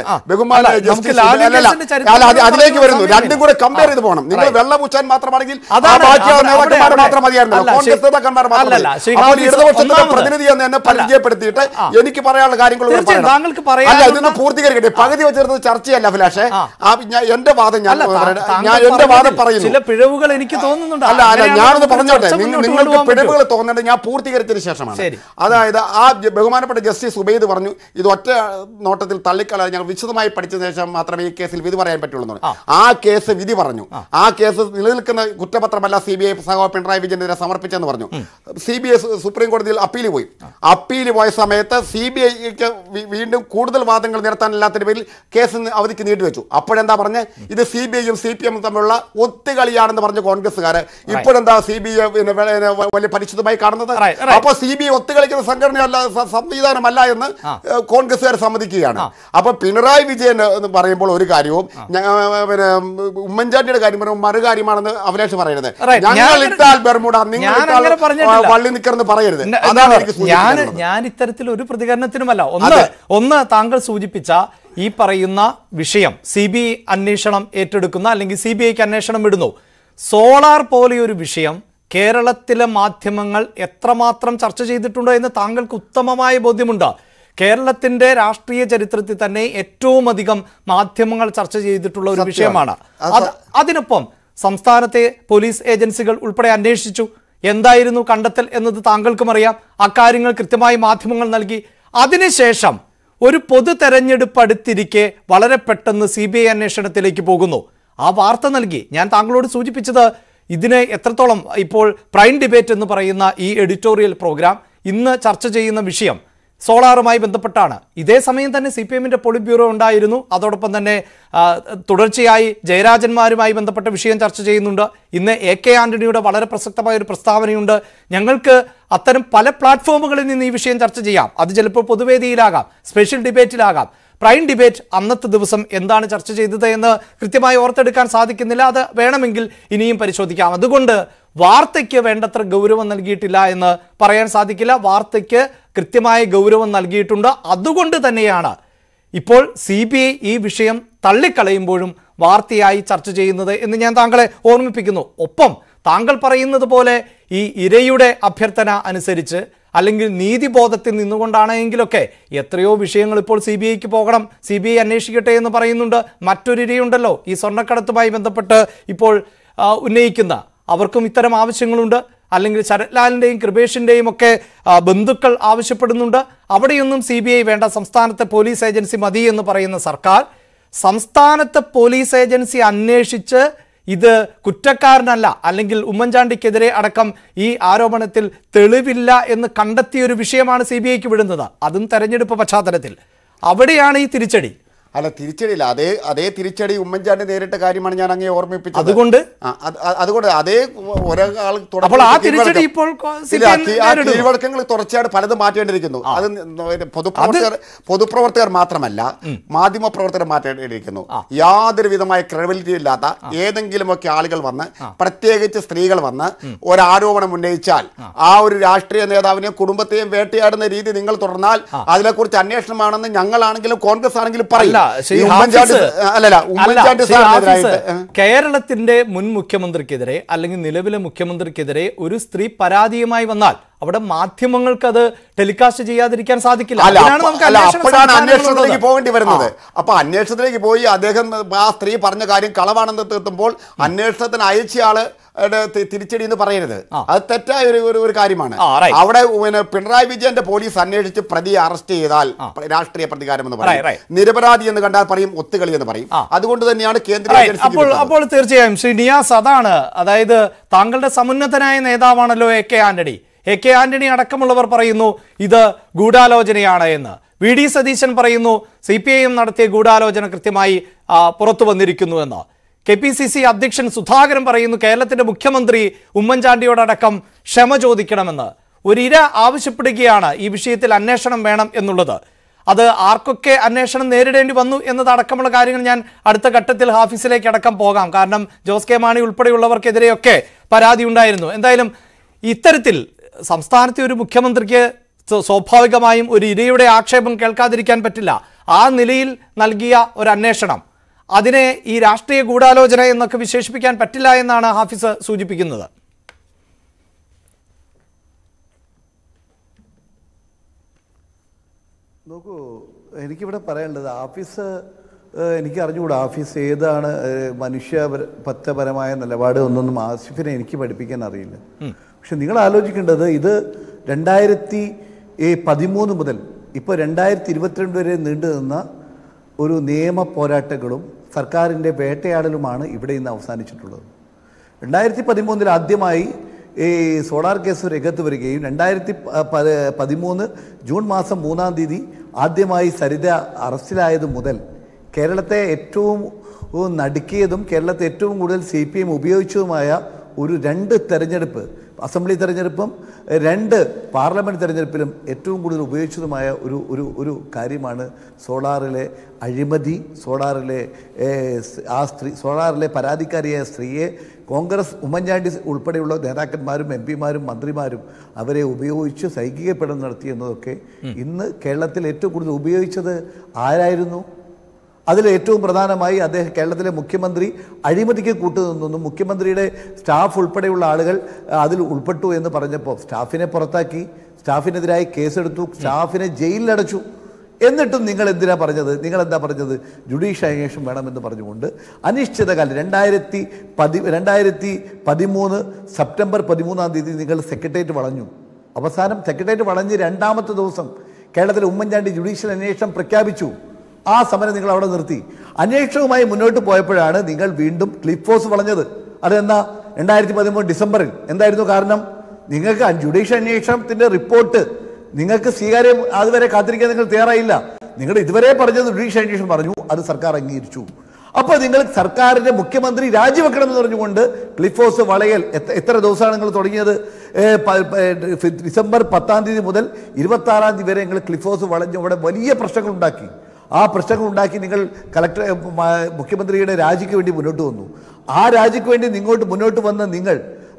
S6: അതിലേക്ക് വരുന്നു. രണ്ടും കൂടെ കമ്പയർ ചെയ്ത് പോകണം. നിങ്ങൾ വെള്ളപൂച്ചാൻ മാത്രമാണെങ്കിൽ മാത്രം മതിയായിരുന്നല്ലോ, കോൺഗ്രസ് നേതാക്കന്മാർ മാത്രമല്ല. പ്രതിനിധി എന്ന് തന്നെ പരിചയപ്പെടുത്തിയിട്ട് എനിക്ക് പറയാനുള്ള കാര്യങ്ങൾ ഇതൊന്ന് പൂർത്തീകരിക്കട്ടെ. പകുതി വെച്ചിരുന്നത് ചർച്ചയല്ല അഭിലാഷേ. എന്റെ വാദം എന്റെ വാദം പറയുന്നു.
S5: ചില പിഴവുകൾ എനിക്ക് തോന്നുന്നുണ്ട്.
S6: അല്ല ഞാനൊന്ന് പറഞ്ഞോട്ടെ. നിങ്ങൾക്ക് പിഴവുകൾ തോന്നേണ്ടത് ഞാൻ പൂർത്തീകരിച്ചതിന് ശേഷമാണ്. അതായത് ആ ബഹുമാനപ്പെട്ട ജസ്റ്റിസ് സുബൈദ് പറഞ്ഞു ഇത് ഒറ്റ നോട്ടത്തിൽ തള്ളിക്കളയാൻ ഞങ്ങൾ വിശദമായി പഠിച്ചതിന് ശേഷം മാത്രമേ ഈ കേസിൽ വിധി പറയാൻ പറ്റുള്ളൂ. ആ കേസ് വിധി പറഞ്ഞു. ആ കേസ് നിലനിൽക്കുന്ന കുറ്റപത്രമല്ല CBI സഖാവ് പിണറായി വിജയനെതിരെ സമർപ്പിച്ചെന്ന് പറഞ്ഞു. CBI സുപ്രീം കോടതിയിൽ അപ്പീൽ പോയി. അപ്പീൽ പോയ സമയത്ത് CBI-ക്ക് വീണ്ടും കൂടുതൽ വാദങ്ങൾ നിരത്താനില്ലാത്തതിന്റെ പേരിൽ കേസ് അവധിക്ക് നീട്ടിവെച്ചു. അപ്പോഴെന്താ പറഞ്ഞ് ഇത് CBI-യും CPM-ഉം തമ്മിലുള്ള ഒത്തുകളിയാണെന്ന് പറഞ്ഞ കോൺഗ്രസ്സുകാര് ഇപ്പോഴെന്താ CBI വലിയ പരിശുദ്ധമായി കാണുന്നത്? അപ്പൊ CBI ഒത്തുകളിക്കുന്ന സംഘടനയല്ല, സംവിധാനമല്ല എന്ന് കോൺഗ്രസ്സുകാർ സമ്മതിക്കുകയാണ്. അപ്പൊ പിണറായി വിജയൻ എന്ന് പറയുമ്പോൾ ഒരു കാര്യവും പിന്നെ ഉമ്മൻചാണ്ടിയുടെ കാര്യം പറയുമ്പോൾ മറുകാര്യമാണെന്ന് അഭിലാഷ് പറയരുത്. ഞങ്ങൾ ഇട്ടാൽ ബർമുട, നിങ്ങൾ വള്ളി നിൽക്കണമെന്ന് പറയരുത്.
S5: ഞാൻ ഇത്തരത്തിൽ ഒരു പ്രതികരണത്തിനുമല്ല. ഒന്ന് താങ്കൾ സൂചിപ്പിച്ച ഈ പറയുന്ന വിഷയം CBI അന്വേഷണം ഏറ്റെടുക്കുന്ന അല്ലെങ്കിൽ CBI-ക്ക് അന്വേഷണം വിടുന്നു. സോളാർ പോലെയൊരു വിഷയം കേരളത്തിലെ മാധ്യമങ്ങൾ എത്രമാത്രം ചർച്ച ചെയ്തിട്ടുണ്ടോ എന്ന് താങ്കൾക്ക് ഉത്തമമായ ബോധ്യമുണ്ട്. കേരളത്തിന്റെ രാഷ്ട്രീയ ചരിത്രത്തിൽ തന്നെ ഏറ്റവും അധികം മാധ്യമങ്ങൾ ചർച്ച ചെയ്തിട്ടുള്ള ഒരു വിഷയമാണ്. അതിനൊപ്പം സംസ്ഥാനത്തെ പോലീസ് ഏജൻസികൾ ഉൾപ്പെടെ അന്വേഷിച്ചു. എന്തായിരുന്നു കണ്ടെത്തൽ എന്നത് താങ്കൾക്കും അറിയാം. അക്കാര്യങ്ങൾ കൃത്യമായി മാധ്യമങ്ങൾ നൽകി. അതിനുശേഷം ഒരു പൊതു തെരഞ്ഞെടുപ്പ് അടുത്തിരിക്കെ വളരെ പെട്ടെന്ന് CBI അന്വേഷണത്തിലേക്ക് പോകുന്നു. ആ വാർത്ത നൽകി. ഞാൻ താങ്കളോട് സൂചിപ്പിച്ചത് ഇതിനെ എത്രത്തോളം ഇപ്പോൾ പ്രൈം ഡിബേറ്റ് എന്ന് പറയുന്ന ഈ എഡിറ്റോറിയൽ പ്രോഗ്രാം ഇന്ന് ചർച്ച ചെയ്യുന്ന വിഷയം സോളാറുമായി ബന്ധപ്പെട്ടാണ്. ഇതേ സമയം തന്നെ CPM-ന്റെ പോളിറ്റ് ബ്യൂറോ ഉണ്ടായിരുന്നു. അതോടൊപ്പം തന്നെ തുടർച്ചയായി ജയരാജന്മാരുമായി ബന്ധപ്പെട്ട വിഷയം ചർച്ച ചെയ്യുന്നുണ്ട്. ഇന്ന് AK ആന്റണിയുടെ വളരെ പ്രസക്തമായ ഒരു പ്രസ്താവനയുണ്ട്. ഞങ്ങൾക്ക് അത്തരം പല പ്ലാറ്റ്ഫോമുകളിൽ നിന്ന് ഈ വിഷയം ചർച്ച ചെയ്യാം. അത് ചിലപ്പോൾ പൊതുവേദിയിലാകാം, സ്പെഷ്യൽ ഡിബേറ്റിലാകാം. പ്രൈം ഡിബേറ്റ് അന്നത്തെ ദിവസം എന്താണ് ചർച്ച ചെയ്തത് എന്ന് കൃത്യമായി ഓർത്തെടുക്കാൻ സാധിക്കുന്നില്ല. അത് വേണമെങ്കിൽ ഇനിയും പരിശോധിക്കാം. അതുകൊണ്ട് വാർത്തയ്ക്ക് വേണ്ടത്ര ഗൗരവം നൽകിയിട്ടില്ല എന്ന് പറയാൻ സാധിക്കില്ല. വാർത്തയ്ക്ക് കൃത്യമായ ഗൗരവം നൽകിയിട്ടുണ്ട്. അതുകൊണ്ട് തന്നെയാണ് ഇപ്പോൾ CBI ഈ വിഷയം തള്ളിക്കളയുമ്പോഴും വാർത്തയായി ചർച്ച ചെയ്യുന്നത് എന്ന് ഞാൻ താങ്കളെ ഓർമ്മിപ്പിക്കുന്നു. ഒപ്പം താങ്കൾ പറയുന്നത് പോലെ ഈ ഇരയുടെ അഭ്യർത്ഥന അനുസരിച്ച് അല്ലെങ്കിൽ നീതിബോധത്തിൽ നിന്നുകൊണ്ടാണെങ്കിലൊക്കെ എത്രയോ വിഷയങ്ങൾ ഇപ്പോൾ CBIക്ക് പോകണം, CBI അന്വേഷിക്കട്ടെ എന്ന് പറയുന്നുണ്ട്. മറ്റൊരു ഇരയുണ്ടല്ലോ ഈ സ്വർണ്ണക്കടത്തുമായി ബന്ധപ്പെട്ട് ഇപ്പോൾ ഉന്നയിക്കുന്ന, അവർക്കും ഇത്തരം ആവശ്യങ്ങളുണ്ട്. അല്ലെങ്കിൽ ശരത്ലാലിൻ്റെയും കൃപേഷിൻ്റെയും ഒക്കെ ബന്ധുക്കൾ ആവശ്യപ്പെടുന്നുണ്ട്. അവിടെയൊന്നും CBI വേണ്ട, സംസ്ഥാനത്തെ പോലീസ് ഏജൻസി മതി എന്ന് പറയുന്ന സർക്കാർ സംസ്ഥാനത്തെ പോലീസ് ഏജൻസി അന്വേഷിച്ച് ഇത് കുറ്റക്കാരനല്ല അല്ലെങ്കിൽ ഉമ്മൻചാണ്ടിക്കെതിരെ അടക്കം ഈ ആരോപണത്തിൽ തെളിവില്ല എന്ന് കണ്ടെത്തിയൊരു വിഷയമാണ് CBIക്ക് വിടുന്നത്. അതും തെരഞ്ഞെടുപ്പ് പശ്ചാത്തലത്തിൽ. അവിടെയാണ് ഈ തിരിച്ചടി.
S6: അല്ല, തിരിച്ചടിയില്ല. അതേ തിരിച്ചടി ഉമ്മൻചാണ്ടി നേരിട്ട കാര്യമാണ് ഞാൻ അങ്ങേ ഓർമ്മിപ്പിച്ചത്.
S5: അതുകൊണ്ട്
S6: അതേ ഒരാൾ കീഴ്വഴക്കങ്ങൾ തുടർച്ചയായിട്ട് പലതും മാറ്റേണ്ടിയിരിക്കുന്നു. അത് പൊതുപ്രവർത്തകർ മാത്രമല്ല, മാധ്യമ പ്രവർത്തകർ മാറ്റേണ്ടിയിരിക്കുന്നു. യാതൊരു വിധമായ ക്രെഡിബിലിറ്റി ഇല്ലാത്ത ഏതെങ്കിലുമൊക്കെ ആളുകൾ വന്ന്, പ്രത്യേകിച്ച് സ്ത്രീകൾ വന്ന് ഒരാരോപണം ഉന്നയിച്ചാൽ ആ ഒരു രാഷ്ട്രീയ നേതാവിനെയും കുടുംബത്തെയും വേട്ടയാടുന്ന രീതി നിങ്ങൾ തുടർന്നാൽ അതിനെക്കുറിച്ച് അന്വേഷണമാണെന്ന് ഞങ്ങളാണെങ്കിലും കോൺഗ്രസ് ആണെങ്കിലും പറയില്ല.
S5: കേരളത്തിന്റെ മുൻ മുഖ്യമന്ത്രിക്കെതിരെ അല്ലെങ്കിൽ നിലവിലെ മുഖ്യമന്ത്രിക്കെതിരെ ഒരു സ്ത്രീ പരാതിയുമായി വന്നാൽ അവിടെ മാധ്യമങ്ങൾക്ക് അത് ടെലികാസ്റ്റ് ചെയ്യാതിരിക്കാൻ സാധിക്കില്ല.
S6: അപ്പോഴാണ് അന്വേഷണത്തിലേക്ക് പോകേണ്ടി വരുന്നത്. അപ്പൊ അന്വേഷണത്തിലേക്ക് പോയി അദ്ദേഹം ആ സ്ത്രീ പറഞ്ഞ കാര്യം കളവാണെന്ന് തീർത്തുമ്പോൾ അന്വേഷണത്തിന് അയച്ചയാള് തിരിച്ചടി എന്ന് പറയരുത്. അത് തെറ്റായ ഒരു കാര്യമാണ്. അവിടെ പിണറായി വിജയന്റെ പോലീസ് അന്വേഷിച്ച് പ്രതിയെ അറസ്റ്റ് ചെയ്താൽ രാഷ്ട്രീയ പ്രതികാരം എന്ന് പറയും, നിരപരാധി എന്ന് കണ്ടാൽ പറയും ഒത്തുകളി എന്ന് പറയും. അതുകൊണ്ട് തന്നെയാണ് കേന്ദ്ര
S5: അപ്പോൾ തീർച്ചയായും ശ്രീ നിയാസ്, അതാണ്, അതായത് താങ്കളുടെ സമുന്നതനായ നേതാവാണല്ലോ AK ആന്റണി. AK ആന്റണി അടക്കമുള്ളവർ പറയുന്നു ഇത് ഗൂഢാലോചനയാണ് എന്ന്. VD സതീശൻ പറയുന്നു CPIM നടത്തിയ ഗൂഢാലോചന കൃത്യമായി പുറത്തു വന്നിരിക്കുന്നു എന്ന്. KPCC അധ്യക്ഷൻ സുധാകരൻ പറയുന്നു കേരളത്തിന്റെ മുഖ്യമന്ത്രി ഉമ്മൻചാണ്ടിയോടക്കം ക്ഷമ ചോദിക്കണമെന്ന്. ഒരു ഇര ആവശ്യപ്പെടുകയാണ് ഈ വിഷയത്തിൽ അന്വേഷണം വേണം എന്നുള്ളത്. അത് ആർക്കൊക്കെ അന്വേഷണം നേരിടേണ്ടി വന്നു എന്നതടക്കമുള്ള കാര്യങ്ങൾ ഞാൻ അടുത്ത ഘട്ടത്തിൽ ഹാഫിസിലേക്ക് അടക്കം പോകാം. കാരണം ജോസ് കെ മാണി ഉൾപ്പെടെയുള്ളവർക്കെതിരെയൊക്കെ പരാതി ഉണ്ടായിരുന്നു. എന്തായാലും ഇത്തരത്തിൽ സംസ്ഥാനത്തെ ഒരു മുഖ്യമന്ത്രിക്ക് സ്വാഭാവികമായും ഒരു ഇരയുടെ ആക്ഷേപം കേൾക്കാതിരിക്കാൻ പറ്റില്ല. ആ നിലയിൽ നൽകിയ ഒരു അന്വേഷണം, അതിനെ ഈ രാഷ്ട്രീയ ഗൂഢാലോചന എന്നൊക്കെ വിശേഷിപ്പിക്കാൻ പറ്റില്ല എന്നാണ് ഹാഫിസ് സൂചിപ്പിക്കുന്നത്.
S7: നോക്കൂ, എനിക്കിവിടെ പറയാനുള്ളത്, ആഫീസ് എനിക്ക് അറിഞ്ഞുകൂടാ ആഫീസ് ഏതാണ് മനുഷ്യപരമായ നിലപാട് ഒന്നൊന്നും ആസിഫിനെ എനിക്ക് പഠിപ്പിക്കാൻ അറിയില്ല. പക്ഷെ നിങ്ങൾ ആലോചിക്കേണ്ടത് ഇത് 2013 മുതൽ ഇപ്പോൾ 2022 വരെ നീണ്ടു നിന്ന ഒരു നിയമ പോരാട്ടങ്ങളും സർക്കാരിൻ്റെ വേട്ടയാടലുമാണ് ഇവിടെ ഇന്ന് അവസാനിച്ചിട്ടുള്ളത്. 2013 ആദ്യമായി ഈ സോളാർ കേസ് രംഗത്ത് വരികയും 2013 ജൂൺ മാസം 3-ാം തീയതി ആദ്യമായി സരിത അറസ്റ്റിലായത് മുതൽ കേരളത്തെ ഏറ്റവും നടുക്കിയതും കേരളത്തെ ഏറ്റവും കൂടുതൽ CPM ഉപയോഗിച്ചതുമായ ഒരു 2 തെരഞ്ഞെടുപ്പ്, അസംബ്ലി തെരഞ്ഞെടുപ്പും 2 പാർലമെൻറ്റ് തെരഞ്ഞെടുപ്പിലും ഏറ്റവും കൂടുതൽ ഉപയോഗിച്ചതുമായ ഒരു കാര്യമാണ് സോളാറിലെ അഴിമതി. സോളാറിലെ പരാതിക്കാരിയായ സ്ത്രീയെ കോൺഗ്രസ് ഉമ്മൻചാണ്ടി ഉൾപ്പെടെയുള്ള നേതാക്കന്മാരും MP-മാരും മന്ത്രിമാരും അവരെ ഉപയോഗിച്ച് ലൈംഗിക പീഡനം നടത്തി എന്നതൊക്കെ ഇന്ന് കേരളത്തിൽ ഏറ്റവും കൂടുതൽ ഉപയോഗിച്ചത് ആരായിരുന്നു? അതിൽ ഏറ്റവും പ്രധാനമായി കേരളത്തിലെ മുഖ്യമന്ത്രി അഴിമതിക്ക് കൂട്ടുനിന്നും മുഖ്യമന്ത്രിയുടെ സ്റ്റാഫ് ഉൾപ്പെടെയുള്ള ആളുകൾ അതിൽ ഉൾപ്പെട്ടു എന്ന് പറഞ്ഞപ്പോൾ സ്റ്റാഫിനെ പുറത്താക്കി, സ്റ്റാഫിനെതിരായി കേസെടുത്തു, സ്റ്റാഫിനെ ജയിലിലടച്ചു. എന്നിട്ടും നിങ്ങളെന്താ പറഞ്ഞത് ജുഡീഷ്യൽ അന്വേഷണം വേണമെന്ന് പറഞ്ഞുകൊണ്ട് അനിശ്ചിതകാലം 2013 സെപ്റ്റംബർ 13-ാം തീയതി നിങ്ങൾ സെക്രട്ടേറിയറ്റ് വളഞ്ഞു. അവസാനം സെക്രട്ടേറിയറ്റ് വളഞ്ഞ് 2-ാമത്തെ ദിവസം കേരളത്തിലെ ഉമ്മൻചാണ്ടി ജുഡീഷ്യൽ അന്വേഷണം പ്രഖ്യാപിച്ചു. ആ സമരം നിങ്ങൾ അവിടെ നിർത്തി. അന്വേഷണവുമായി മുന്നോട്ട് പോയപ്പോഴാണ് നിങ്ങൾ വീണ്ടും ക്ലിഫ് ഹൗസ് വളഞ്ഞത്. അതെന്നാ 2013 ഡിസംബറിൽ. എന്തായിരുന്നു കാരണം? നിങ്ങൾക്ക് ജുഡീഷ്യൽ അന്വേഷണത്തിൻ്റെ റിപ്പോർട്ട് നിങ്ങൾക്ക് സ്വീകാര്യം അതുവരെ കാത്തിരിക്കാൻ നിങ്ങൾ തയ്യാറായില്ല. നിങ്ങൾ ഇതുവരെ പറഞ്ഞത് ജുഡീഷ്യൽ അന്വേഷണം പറഞ്ഞു, അത് സർക്കാർ അംഗീകരിച്ചു. അപ്പോൾ നിങ്ങൾ സർക്കാരിന്റെ മുഖ്യമന്ത്രി രാജിവെക്കണം എന്ന് പറഞ്ഞുകൊണ്ട് ക്ലിഫ് ഹൗസ് വളയൽ എത്ര ദിവസമാണ് നിങ്ങൾ തുടങ്ങിയത്? ഡിസംബർ 10 മുതൽ 26 വരെ നിങ്ങൾ ക്ലിഫ് ഹൗസ് വളഞ്ഞ് ഇവിടെ വലിയ പ്രശ്നങ്ങൾ ഉണ്ടാക്കി. ആ പ്രശ്നങ്ങൾ ഉണ്ടാക്കി നിങ്ങൾ മുഖ്യമന്ത്രിയുടെ രാജിക്ക് വേണ്ടി മുന്നോട്ട് വന്നു. ആ രാജിക്ക് വേണ്ടി മുന്നോട്ട് വന്ന നിങ്ങൾ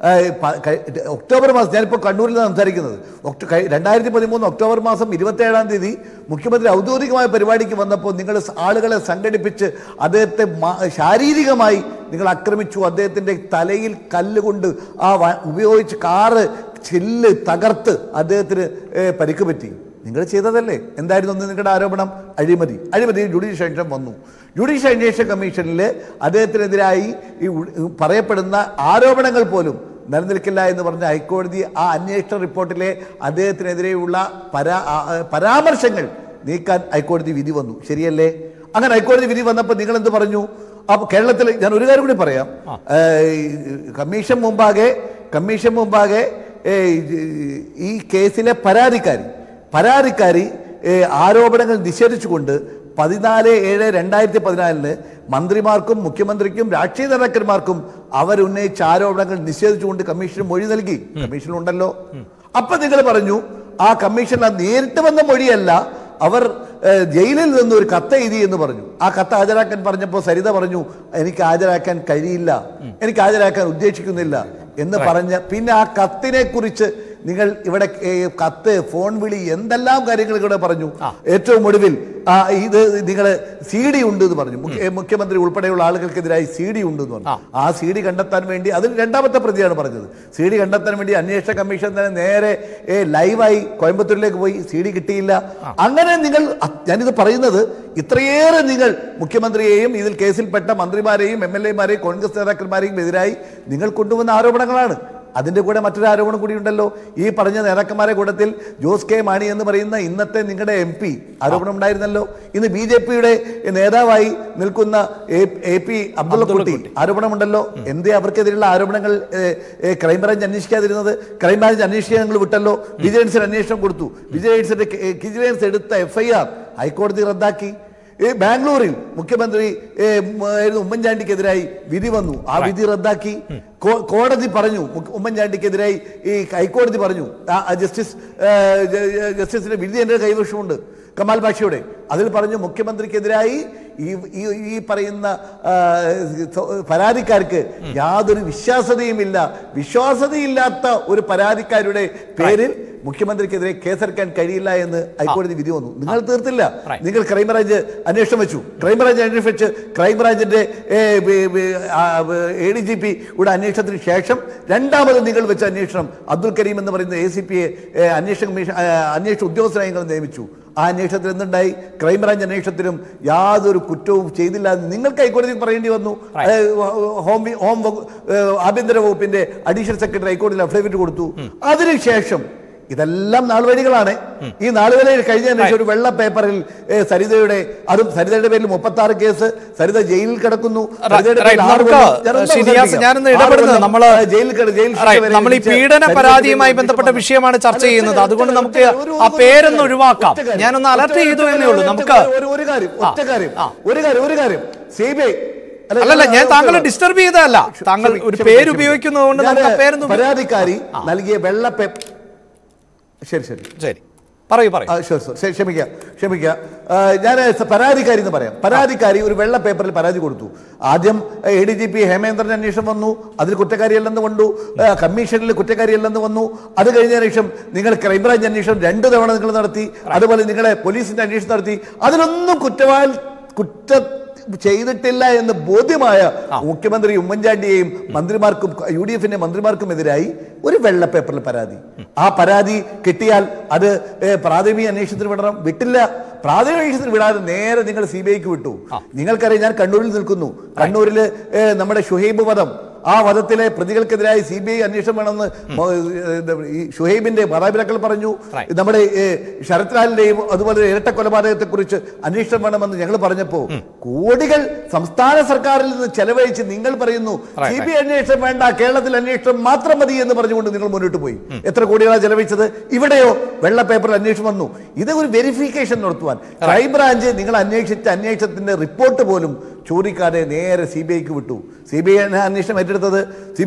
S7: ഒക്ടോബർ മാസം, ഞാനിപ്പോൾ കണ്ണൂരിൽ നിന്ന് സംസാരിക്കുന്നത്, 2013 ഒക്ടോബർ മാസം 27 മുഖ്യമന്ത്രി ഔദ്യോഗികമായ പരിപാടിക്ക് വന്നപ്പോൾ നിങ്ങൾ ആളുകളെ സംഘടിപ്പിച്ച് അദ്ദേഹത്തെ ശാരീരികമായി നിങ്ങൾ ആക്രമിച്ചു. അദ്ദേഹത്തിൻ്റെ തലയിൽ കല്ലുകൊണ്ട് ഉപയോഗിച്ച് കാറ് ചില്ല് തകർത്ത് അദ്ദേഹത്തിന് പരിക്ക് പറ്റി. നിങ്ങൾ ചെയ്തതല്ലേ? എന്തായിരുന്നു നിങ്ങളുടെ ആരോപണം? അഴിമതി. ജുഡീഷ്യൽ അന്വേഷണം വന്നു. ജുഡീഷ്യൽ അന്വേഷണ കമ്മീഷനിൽ അദ്ദേഹത്തിനെതിരായി ഈ പറയപ്പെടുന്ന ആരോപണങ്ങൾ പോലും നിലനിൽക്കില്ല എന്ന് പറഞ്ഞ ഹൈക്കോടതി ആ അന്വേഷണ റിപ്പോർട്ടിലെ അദ്ദേഹത്തിനെതിരെയുള്ള പരാമർശങ്ങൾ നീക്കാൻ ഹൈക്കോടതി വിധി വന്നു. ശരിയല്ലേ? അങ്ങനെ ഹൈക്കോടതി വിധി വന്നപ്പോൾ നിങ്ങൾ എന്ത് പറഞ്ഞു? അപ്പോൾ കേരളത്തിൽ ഞാൻ ഒരു കാര്യം കൂടി പറയാം. കമ്മീഷൻ മുമ്പാകെ ഈ കേസിലെ പരാതിക്കാരി ആരോപണങ്ങൾ നിഷേധിച്ചുകൊണ്ട് 14/7/2014 മന്ത്രിമാർക്കും മുഖ്യമന്ത്രിക്കും രാഷ്ട്രീയ നേതാക്കന്മാർക്കും അവരുന്നയിച്ച ആരോപണങ്ങൾ നിഷേധിച്ചുകൊണ്ട് കമ്മീഷന് മൊഴി നൽകി. കമ്മീഷനുണ്ടല്ലോ. അപ്പൊ നിങ്ങൾ പറഞ്ഞു ആ കമ്മീഷൻ നേരിട്ട് വന്ന മൊഴിയല്ല, അവർ ജയിലിൽ നിന്ന് ഒരു കത്ത് എഴുതി എന്ന് പറഞ്ഞു. ആ കത്ത് ഹാജരാക്കാൻ പറഞ്ഞപ്പോൾ സരിത പറഞ്ഞു എനിക്ക് ഹാജരാക്കാൻ കഴിയില്ല, എനിക്ക് ഹാജരാക്കാൻ ഉദ്ദേശിക്കുന്നില്ല എന്ന് പറഞ്ഞ് പിന്നെ ആ കത്തിനെ കുറിച്ച് നിങ്ങൾ ഇവിടെ കത്ത്, ഫോൺ വിളി, എന്തെല്ലാം കാര്യങ്ങൾ ഇവിടെ പറഞ്ഞു. ഏറ്റവും ഒടുവിൽ ഇത് നിങ്ങൾ CD ഉണ്ട് എന്ന് പറഞ്ഞു. മുഖ്യമന്ത്രി ഉൾപ്പെടെയുള്ള ആളുകൾക്കെതിരായി CD ഉണ്ട് എന്ന് പറഞ്ഞു. ആ CD കണ്ടെത്താൻ വേണ്ടി, അതിൽ രണ്ടാമത്തെ പ്രതിയാണ് പറഞ്ഞത്, CD കണ്ടെത്താൻ വേണ്ടി അന്വേഷണ കമ്മീഷൻ തന്നെ നേരെ ലൈവായി കോയമ്പത്തൂരിലേക്ക് പോയി. CD കിട്ടിയില്ല. അങ്ങനെ ഞാനിത് പറയുന്നത് ഇത്രയേറെ നിങ്ങൾ മുഖ്യമന്ത്രിയെയും ഇതിൽ കേസിൽപ്പെട്ട മന്ത്രിമാരെയും MLA-മാരെയും കോൺഗ്രസ് നേതാക്കന്മാരെയും എതിരായി നിങ്ങൾ കൊണ്ടുവന്ന ആരോപണങ്ങളാണ്. അതിൻ്റെ കൂടെ മറ്റൊരു ആരോപണം കൂടി ഉണ്ടല്ലോ. ഈ പറഞ്ഞ നേതാക്കന്മാരെ കൂട്ടത്തിൽ ജോസ് കെ മാണി എന്ന് പറയുന്ന ഇന്നത്തെ നിങ്ങളുടെ MP ആരോപണം ഉണ്ടായിരുന്നല്ലോ. ഇന്ന് BJP-യുടെ നേതാവായി നിൽക്കുന്ന AP അബ്ദുള്ളക്കുട്ടി ആരോപണമുണ്ടല്ലോ. എന്തേ അവർക്കെതിരെയുള്ള ആരോപണങ്ങൾ ക്രൈംബ്രാഞ്ച് അന്വേഷിക്കാതിരുന്നത്? ക്രൈംബ്രാഞ്ച് അന്വേഷിക്കാൻ നിങ്ങൾ വിട്ടല്ലോ. വിജിലൻസിന് അന്വേഷണം കൊടുത്തു. വിജിലൻസ് എടുത്ത FIR ഹൈക്കോടതി റദ്ദാക്കി. ബാംഗ്ലൂരിൽ മുഖ്യമന്ത്രി ഉമ്മൻചാണ്ടിക്കെതിരായി വിധി വന്നു. ആ വിധി റദ്ദാക്കി. കോടതി പറഞ്ഞു ഉമ്മൻചാണ്ടിക്കെതിരായി, ഈ ഹൈക്കോടതി പറഞ്ഞു, ജസ്റ്റിസിന്റെ വിധി എൻ്റെ കൈവശമുണ്ട്, കമാൽ ബാഷയുടെ. അതിൽ പറഞ്ഞു മുഖ്യമന്ത്രിക്കെതിരായി ഈ പറയുന്ന പരാതിക്കാർക്ക് യാതൊരു വിശ്വാസതയില്ലാത്ത ഒരു പരാതിക്കാരുടെ പേരിൽ മുഖ്യമന്ത്രിക്കെതിരെ കേസെടുക്കാൻ കഴിയില്ല എന്ന് ഹൈക്കോടതി വിധി വന്നു. നിങ്ങൾ തീർത്തില്ല. നിങ്ങൾ ക്രൈംബ്രാഞ്ച് അന്വേഷണം വെച്ചു. ക്രൈംബ്രാഞ്ചിന്റെ ADGP യുടെ അന്വേഷണത്തിന് ശേഷം രണ്ടാമത് നിങ്ങൾ വെച്ച അന്വേഷണം അബ്ദുൽ കരീം എന്ന് പറയുന്ന ACP-യെ അന്വേഷണ ഉദ്യോഗസ്ഥനായി നിങ്ങൾ നിയമിച്ചു. ആ അന്വേഷണത്തിൽ എന്തുണ്ടായി? ക്രൈംബ്രാഞ്ച് അന്വേഷണത്തിലും യാതൊരു കുറ്റവും ചെയ്തില്ല എന്ന് നിങ്ങൾക്ക് ഹൈക്കോടതി പറയേണ്ടി വന്നു. ആഭ്യന്തര വകുപ്പിന്റെ അഡീഷണൽ സെക്രട്ടറി ഹൈക്കോടതിയിൽ അഫിഡവിറ്റ് കൊടുത്തു. അതിനുശേഷം ഇതെല്ലാം നാളുവഴികളാണ്. ഈ നാളുവഴി കഴിഞ്ഞതിന് ശേഷം ഒരു വെള്ള പേപ്പറിൽ സരിതയുടെ പേരിൽ 36 കേസ്, സരിത ജയിലിൽ കിടക്കുന്നു.
S5: നമ്മൾ ഈ പീഡന പരാതിയുമായി ബന്ധപ്പെട്ട വിഷയമാണ് ചർച്ച ചെയ്യുന്നത്. അതുകൊണ്ട് നമുക്ക് ആ പേരൊന്ന് ഒഴിവാക്കാം. ഞാനൊന്ന് അലർട്ട് ചെയ്തു എന്നേ ഉള്ളൂ. നമുക്ക്
S7: ഒരു കാര്യം CBI
S5: അല്ലല്ല, ഞാൻ താങ്കളെ ഡിസ്റ്റർബ് ചെയ്തതല്ല. താങ്കൾ ഒരു പേര് ഉപയോഗിക്കുന്നതുകൊണ്ട് നമുക്ക് ആ പേരൊന്നും.
S7: പരാതിക്കാരി നൽകിയ വെള്ള പേപ്പർ. ശരി
S5: പറയൂ.
S7: ക്ഷമിക്കുക. ഞാൻ പരാതിക്കാരി എന്ന് പറയാം. പരാതിക്കാരി ഒരു വെള്ള പേപ്പറിൽ പരാതി കൊടുത്തു. ആദ്യം ADGP ഹേമേന്ദ്രൻ അന്വേഷണം വന്നു, അതിൽ കുറ്റക്കാരിയല്ലെന്ന് കണ്ടു. കമ്മീഷനിൽ കുറ്റക്കാരിയല്ലെന്ന് വന്നു. അത് കഴിഞ്ഞതിന് ശേഷം നിങ്ങൾ ക്രൈംബ്രാഞ്ച് അന്വേഷണം 2 തവണ നിങ്ങൾ നടത്തി. അതുപോലെ നിങ്ങളെ പോലീസിന്റെ അന്വേഷണം നടത്തി. അതിലൊന്നും കുറ്റ ചെയ്തിട്ടില്ല എന്ന് ബോധ്യമായ മുഖ്യമന്ത്രി ഉമ്മൻചാണ്ടിയെയും മന്ത്രിമാർക്കും UDF-ന്റെ മന്ത്രിമാർക്കും എതിരായി ഒരു വെള്ള പേപ്പറിൽ പരാതി. ആ പരാതി കിട്ടിയാൽ അത് പ്രാഥമിക അന്വേഷണത്തിന് വിട്ടില്ല. പ്രാഥമിക അന്വേഷണത്തിന് വിടാതെ നേരെ നിങ്ങൾ CBI-ക്ക് വിട്ടു. നിങ്ങൾക്കറിയാം, ഞാൻ കണ്ണൂരിൽ നിൽക്കുന്നു. കണ്ണൂരിൽ നമ്മുടെ ഷുഹൈബ് വധം, ആ വധത്തിലെ പ്രതികൾക്കെതിരായി CBI അന്വേഷണം വേണമെന്ന് ഈ ഷുഹൈബിന്റെ മാതാപിതാക്കൾ പറഞ്ഞു. നമ്മുടെ ശരത് ലാലിന്റെയും അതുപോലെ ഇരട്ട കൊലപാതകത്തെ കുറിച്ച് അന്വേഷണം വേണമെന്ന് ഞങ്ങൾ പറഞ്ഞപ്പോ കോടികൾ സംസ്ഥാന സർക്കാരിൽ നിന്ന് ചെലവഴിച്ച് നിങ്ങൾ പറയുന്നു CBI അന്വേഷണം വേണ്ട, കേരളത്തിൽ അന്വേഷണം മാത്രം മതി എന്ന് പറഞ്ഞുകൊണ്ട് നിങ്ങൾ മുന്നോട്ട് പോയി. എത്ര കോടികളാണ് ചെലവഴിച്ചത്? ഇവിടെയോ വെള്ള പേപ്പറിൽ അന്വേഷണം വന്നു. ഇത് ഒരു വെരിഫിക്കേഷൻ നടത്തുവാൻ ക്രൈംബ്രാഞ്ച് നിങ്ങൾ അന്വേഷിച്ച അന്വേഷണത്തിന്റെ റിപ്പോർട്ട് പോലും ചോദിക്കാതെ നേരെ CBIക്ക് വിട്ടു. CBI അന്വേഷണം ഏറ്റെടുത്തത്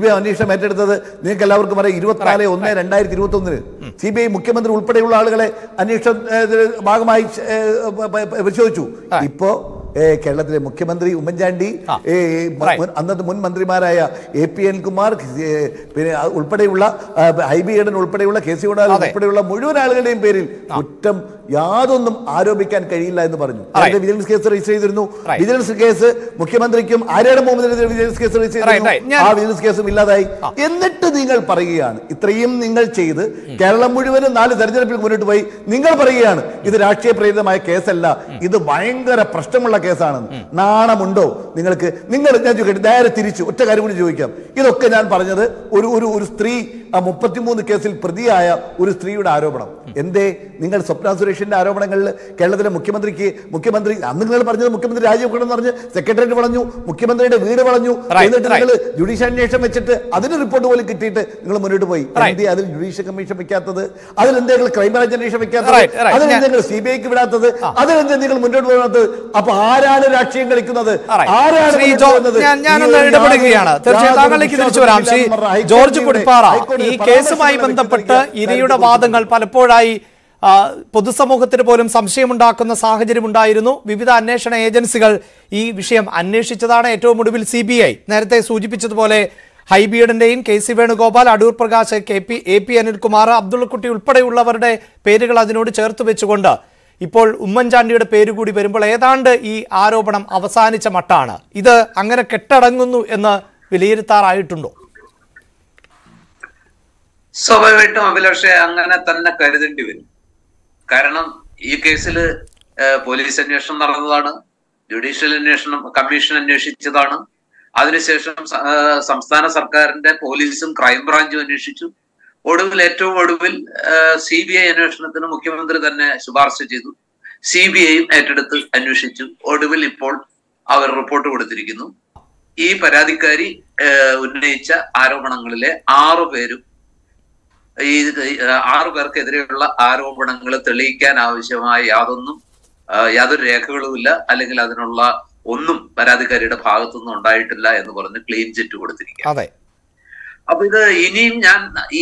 S7: നിങ്ങൾക്ക് എല്ലാവർക്കും അറിയാം 24/1/2021 CBI മുഖ്യമന്ത്രി ഉൾപ്പെടെയുള്ള ആളുകളെ അന്വേഷണ ഭാഗമായി പരിശോധിച്ചു. ഇപ്പോ കേരളത്തിലെ മുഖ്യമന്ത്രി ഉമ്മൻചാണ്ടി, അന്നത്തെ മുൻ മന്ത്രിമാരായ AP അനിൽകുമാർ, പിന്നെ ഉൾപ്പെടെയുള്ള ഹൈബി ഈഡൻ ഉൾപ്പെടെയുള്ള KC വേണുഗോപാൽ ഉൾപ്പെടെയുള്ള മുഴുവൻ ആളുകളുടെയും പേരിൽ കുറ്റം യാതൊന്നും ആരോപിക്കാൻ കഴിയില്ല എന്ന് പറഞ്ഞു. വിജിലൻസ് കേസ് രജിസ്റ്റർ ചെയ്തിരുന്നു. വിജിലൻസ് കേസ് മുഖ്യമന്ത്രിക്കും ആര്യാടൻ മുഹമ്മദിനെതിരെ വിജിലൻസ് കേസ് രജിസ്റ്റർ ചെയ്തിരുന്നു. ആ വിജിലൻസ് കേസും ഇല്ലാതായി. എന്നിട്ട് നിങ്ങൾ പറയുകയാണ് ഇത്രയും നിങ്ങൾ ചെയ്ത് കേരളം മുഴുവനും 4 തെരഞ്ഞെടുപ്പിൽ മുന്നോട്ട് പോയി നിങ്ങൾ പറയുകയാണ് ഇത് രാഷ്ട്രീയ പ്രേരിതമായ കേസല്ല, ഇത് ഭയങ്കര പ്രശ്നമുള്ള കേസാണെന്ന്. നാണമുണ്ടോ നിങ്ങൾക്ക്? ഞാൻ ചോദിക്കട്ടെ, നേരെ തിരിച്ചു ഒറ്റ കാര്യം കൂടി ചോദിക്കാം. ഇതൊക്കെ ഞാൻ പറഞ്ഞത് ഒരു സ്ത്രീ 33 കേസിൽ പ്രതിയായ ഒരു സ്ത്രീയുടെ ആരോപണം. എന്തേ നിങ്ങൾ സ്വപ്ന സുരേഷിന്റെ ആരോപണങ്ങളിൽ കേരളത്തിലെ മുഖ്യമന്ത്രി അന്ന് നിങ്ങൾ പറഞ്ഞത് മുഖ്യമന്ത്രി രാജിവെക്കണമെന്ന് പറഞ്ഞ് സെക്രട്ടേറിയറ്റ് വളഞ്ഞു, മുഖ്യമന്ത്രിയുടെ വീട് വളഞ്ഞു. എന്നിട്ട് നിങ്ങൾ ജുഡീഷ്യൽ അന്വേഷണം വെച്ചിട്ട് അതിന് റിപ്പോർട്ട് പോലും കിട്ടിയിട്ട് നിങ്ങൾ മുന്നോട്ട് പോയി. അതിൽ ജുഡീഷ്യൽ കമ്മീഷൻ വെക്കാത്തത്? അതിലെന്തെങ്കിലും ക്രൈംബ്രാഞ്ച് അന്വേഷണം വെക്കാത്തത്? അതിലെന്തെങ്കിലും CBIക്ക് വിടാത്തത്? അതിലെന്തെങ്കിലും നിങ്ങൾ മുന്നോട്ട് പോകാത്തത്? അപ്പൊ ആരാണ് രാഷ്ട്രീയം കളിക്കുന്നത്? ആരാണ്?
S5: ഞാനൊന്ന് ഇടപെടുകയാണ്. തീർച്ചയായും താങ്കളിലേക്ക് തിരിച്ചു വരാം. ശ്രീ ജോർജ് കുടിപ്പാറ, ഈ കേസുമായി ബന്ധപ്പെട്ട് ഇരയുടെ വാദങ്ങൾ പലപ്പോഴായി പൊതുസമൂഹത്തിന് പോലും സംശയമുണ്ടാക്കുന്ന സാഹചര്യം ഉണ്ടായിരുന്നു. വിവിധ അന്വേഷണ ഏജൻസികൾ ഈ വിഷയം അന്വേഷിച്ചതാണ്. ഏറ്റവും ഒടുവിൽ CBI നേരത്തെ സൂചിപ്പിച്ചതുപോലെ ഹൈബിയുടെയും KC വേണുഗോപാൽ, അടൂർ പ്രകാശ്, AP അനിൽകുമാർ, അബ്ദുള്ളക്കുട്ടി ഉൾപ്പെടെയുള്ളവരുടെ പേരുകൾ അതിനോട് ചേർത്ത് വെച്ചുകൊണ്ട് ഇപ്പോൾ ഉമ്മൻചാണ്ടിയുടെ പേര് കൂടി വരുമ്പോൾ ഏതാണ്ട് ഈ ആരോപണം അവസാനിച്ച മട്ടാണ്. ഇത് അങ്ങനെ കെട്ടടങ്ങുന്നു എന്ന് വിലയിരുത്താറായിട്ടുണ്ടോ?
S8: സ്വാഭാവികമായിട്ടും അഭിലാഷെ അങ്ങനെ തന്നെ കരുതേണ്ടി വരും. കാരണം ഈ കേസിൽ പോലീസ് അന്വേഷണം നടന്നതാണ്, ജുഡീഷ്യൽ കമ്മീഷൻ അന്വേഷിച്ചതാണ്. അതിനുശേഷം സംസ്ഥാന സർക്കാരിന്റെ പോലീസും ക്രൈംബ്രാഞ്ചും അന്വേഷിച്ചു. ഏറ്റവും ഒടുവിൽ CBI അന്വേഷണത്തിന് മുഖ്യമന്ത്രി തന്നെ ശുപാർശ ചെയ്തു. CBIയും ഏറ്റെടുത്ത് അന്വേഷിച്ചു. ഒടുവിൽ ഇപ്പോൾ അവർ റിപ്പോർട്ട് കൊടുത്തിരിക്കുന്നു. ഈ പരാതിക്കാരി ഉന്നയിച്ച ആരോപണങ്ങളിലെ 6 പേരും ഈ 6 പേർക്കെതിരെയുള്ള ആരോപണങ്ങൾ തെളിയിക്കാൻ ആവശ്യമായ യാതൊരു രേഖകളുമില്ല, അല്ലെങ്കിൽ അതിനുള്ള ഒന്നും പരാതിക്കാരിയുടെ ഭാഗത്തുനിന്നും ഉണ്ടായിട്ടില്ല എന്ന് പറഞ്ഞ് ക്ലീൻ ചിറ്റ് കൊടുത്തിരിക്കുക. അപ്പൊ ഇത് ഇനിയും ഞാൻ ഈ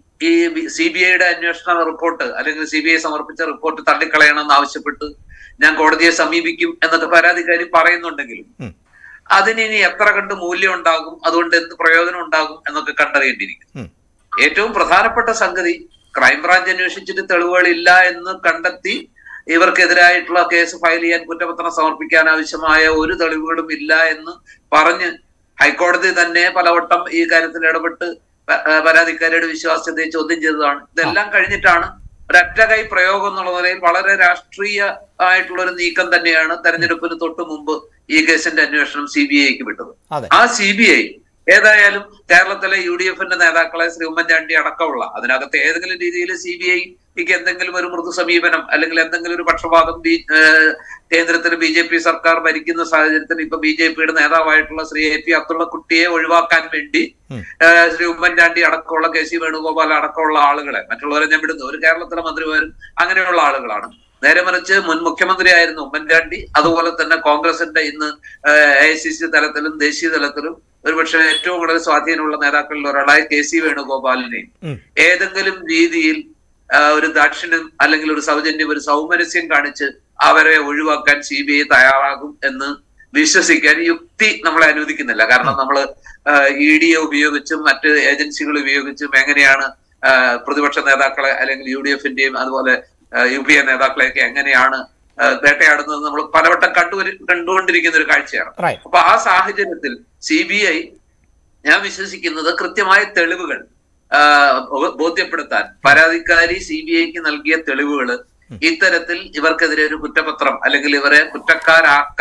S8: CBIയുടെ അന്വേഷണ റിപ്പോർട്ട് അല്ലെങ്കിൽ CBI സമർപ്പിച്ച റിപ്പോർട്ട് തള്ളിക്കളയണമെന്ന് ആവശ്യപ്പെട്ട് ഞാൻ കോടതിയെ സമീപിക്കും എന്നൊക്കെ പരാതിക്കാരി പറയുന്നുണ്ടെങ്കിലും അതിനി എത്ര കണ്ട് മൂല്യം ഉണ്ടാകും, അതുകൊണ്ട് എന്ത് പ്രയോജനം ഉണ്ടാകും എന്നൊക്കെ കണ്ടറിയേണ്ടിയിരിക്കുന്നു. ഏറ്റവും പ്രധാനപ്പെട്ട സംഗതി, ക്രൈംബ്രാഞ്ച് അന്വേഷിച്ചിട്ട് തെളിവുകളില്ല എന്ന് കണ്ടെത്തി ഇവർക്കെതിരായിട്ടുള്ള കേസ് ഫയൽ ചെയ്യാൻ, കുറ്റപത്രം സമർപ്പിക്കാൻ ആവശ്യമായ ഒരു തെളിവുകളും ഇല്ല എന്ന് പറഞ്ഞ് ഹൈക്കോടതി തന്നെ പലവട്ടം ഈ കാര്യത്തിൽ ഇടപെട്ട് പരാതിക്കാരിയുടെ വിശ്വാസ്യതയെ ചോദ്യം ചെയ്തതാണ്. ഇതെല്ലാം കഴിഞ്ഞിട്ടാണ് ഒരൊറ്റ കൈ പ്രയോഗം എന്നുള്ള നിലയിൽ വളരെ രാഷ്ട്രീയ ആയിട്ടുള്ള ഒരു നീക്കം തന്നെയാണ് തെരഞ്ഞെടുപ്പിന് തൊട്ട് മുമ്പ് ഈ കേസിന്റെ അന്വേഷണം CBIക്ക് വിട്ടത്. ആ CBI ഏതായാലും കേരളത്തിലെ UDFന്റെ നേതാക്കളെ ശ്രീ ഉമ്മൻചാണ്ടി അടക്കമുള്ള അതിനകത്ത് ഏതെങ്കിലും രീതിയിൽ CBIക്ക് എന്തെങ്കിലും ഒരു മൃദു സമീപനം അല്ലെങ്കിൽ എന്തെങ്കിലും ഒരു പക്ഷപാതം കേന്ദ്രത്തിൽ BJP സർക്കാർ ഭരിക്കുന്ന സാഹചര്യത്തിൽ ഇപ്പൊ BJPയുടെ നേതാവായിട്ടുള്ള ശ്രീ AP അബ്ദുള്ളക്കുട്ടിയെ ഒഴിവാക്കാൻ വേണ്ടി ശ്രീ ഉമ്മൻചാണ്ടി അടക്കമുള്ള KC വേണുഗോപാൽ അടക്കമുള്ള ആളുകളെ, മറ്റുള്ളവരെ ഞാൻ വിടുന്നു, ഒരു കേരളത്തിലെ മന്ത്രിമാരും അങ്ങനെയുള്ള ആളുകളാണ്. നേരെ മറിച്ച് മുൻ മുഖ്യമന്ത്രിയായിരുന്നു ഉമ്മൻചാണ്ടി. അതുപോലെ തന്നെ കോൺഗ്രസിന്റെ ഇന്ന് AICC തലത്തിലും ദേശീയ തലത്തിലും ഒരുപക്ഷെ ഏറ്റവും കൂടുതൽ സ്വാധീനമുള്ള നേതാക്കളിൽ ഒരാളായ KC വേണുഗോപാലിനെയും ഏതെങ്കിലും രീതിയിൽ ഒരു ദാക്ഷിണ്യം അല്ലെങ്കിൽ ഒരു സൗജന്യം, ഒരു സൗമനസ്യം കാണിച്ച് അവരെ ഒഴിവാക്കാൻ CBI തയ്യാറാകും എന്ന് വിശ്വസിക്കാൻ യുക്തി നമ്മളെ അനുവദിക്കുന്നില്ല. കാരണം നമ്മൾ ED ഉപയോഗിച്ചും മറ്റ് ഏജൻസികൾ ഉപയോഗിച്ചും എങ്ങനെയാണ് പ്രതിപക്ഷ നേതാക്കളെ അല്ലെങ്കിൽ UDFന്റെയും അതുപോലെ UPA നേതാക്കളെയൊക്കെ എങ്ങനെയാണ് വേട്ടയാടുന്നത് നമ്മൾ പലവട്ടം കണ്ടുകൊണ്ടിരിക്കുന്ന ഒരു കാഴ്ചയാണ്. അപ്പൊ ആ സാഹചര്യത്തിൽ CBI ഞാൻ വിശ്വസിക്കുന്നത് കൃത്യമായ തെളിവുകൾ ബോധ്യപ്പെടുത്താൻ പരാതിക്കാരി CBIക്ക് നൽകിയ തെളിവുകൾ ഇത്തരത്തിൽ ഇവർക്കെതിരെ ഒരു കുറ്റപത്രം അല്ലെങ്കിൽ ഇവരെ കുറ്റക്കാരാക്കാൻ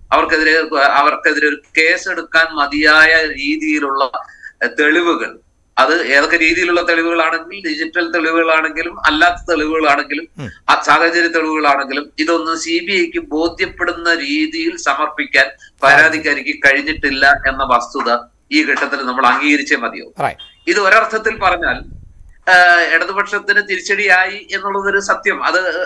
S8: അവർക്കെതിരെ ഒരു കേസ് എടുക്കാൻ മതിയായ രീതിയിലുള്ള തെളിവുകൾ, അത് ഏതൊക്കെ രീതിയിലുള്ള തെളിവുകളാണെങ്കിലും, ഡിജിറ്റൽ തെളിവുകളാണെങ്കിലും അല്ലാത്ത തെളിവുകളാണെങ്കിലും സാഹചര്യ തെളിവുകളാണെങ്കിലും, ഇതൊന്നും CBIക്ക് ബോധ്യപ്പെടുന്ന രീതിയിൽ സമർപ്പിക്കാൻ പരാതിക്കാരിക്ക് കഴിഞ്ഞിട്ടില്ല എന്ന വസ്തുത ഈ ഘട്ടത്തിൽ നമ്മൾ അംഗീകരിച്ചേ മതിയാവും. ഇത് ഒരർത്ഥത്തിൽ പറഞ്ഞാൽ ഇടതുപക്ഷത്തിന് തിരിച്ചടിയായി എന്നുള്ളതൊരു സത്യം.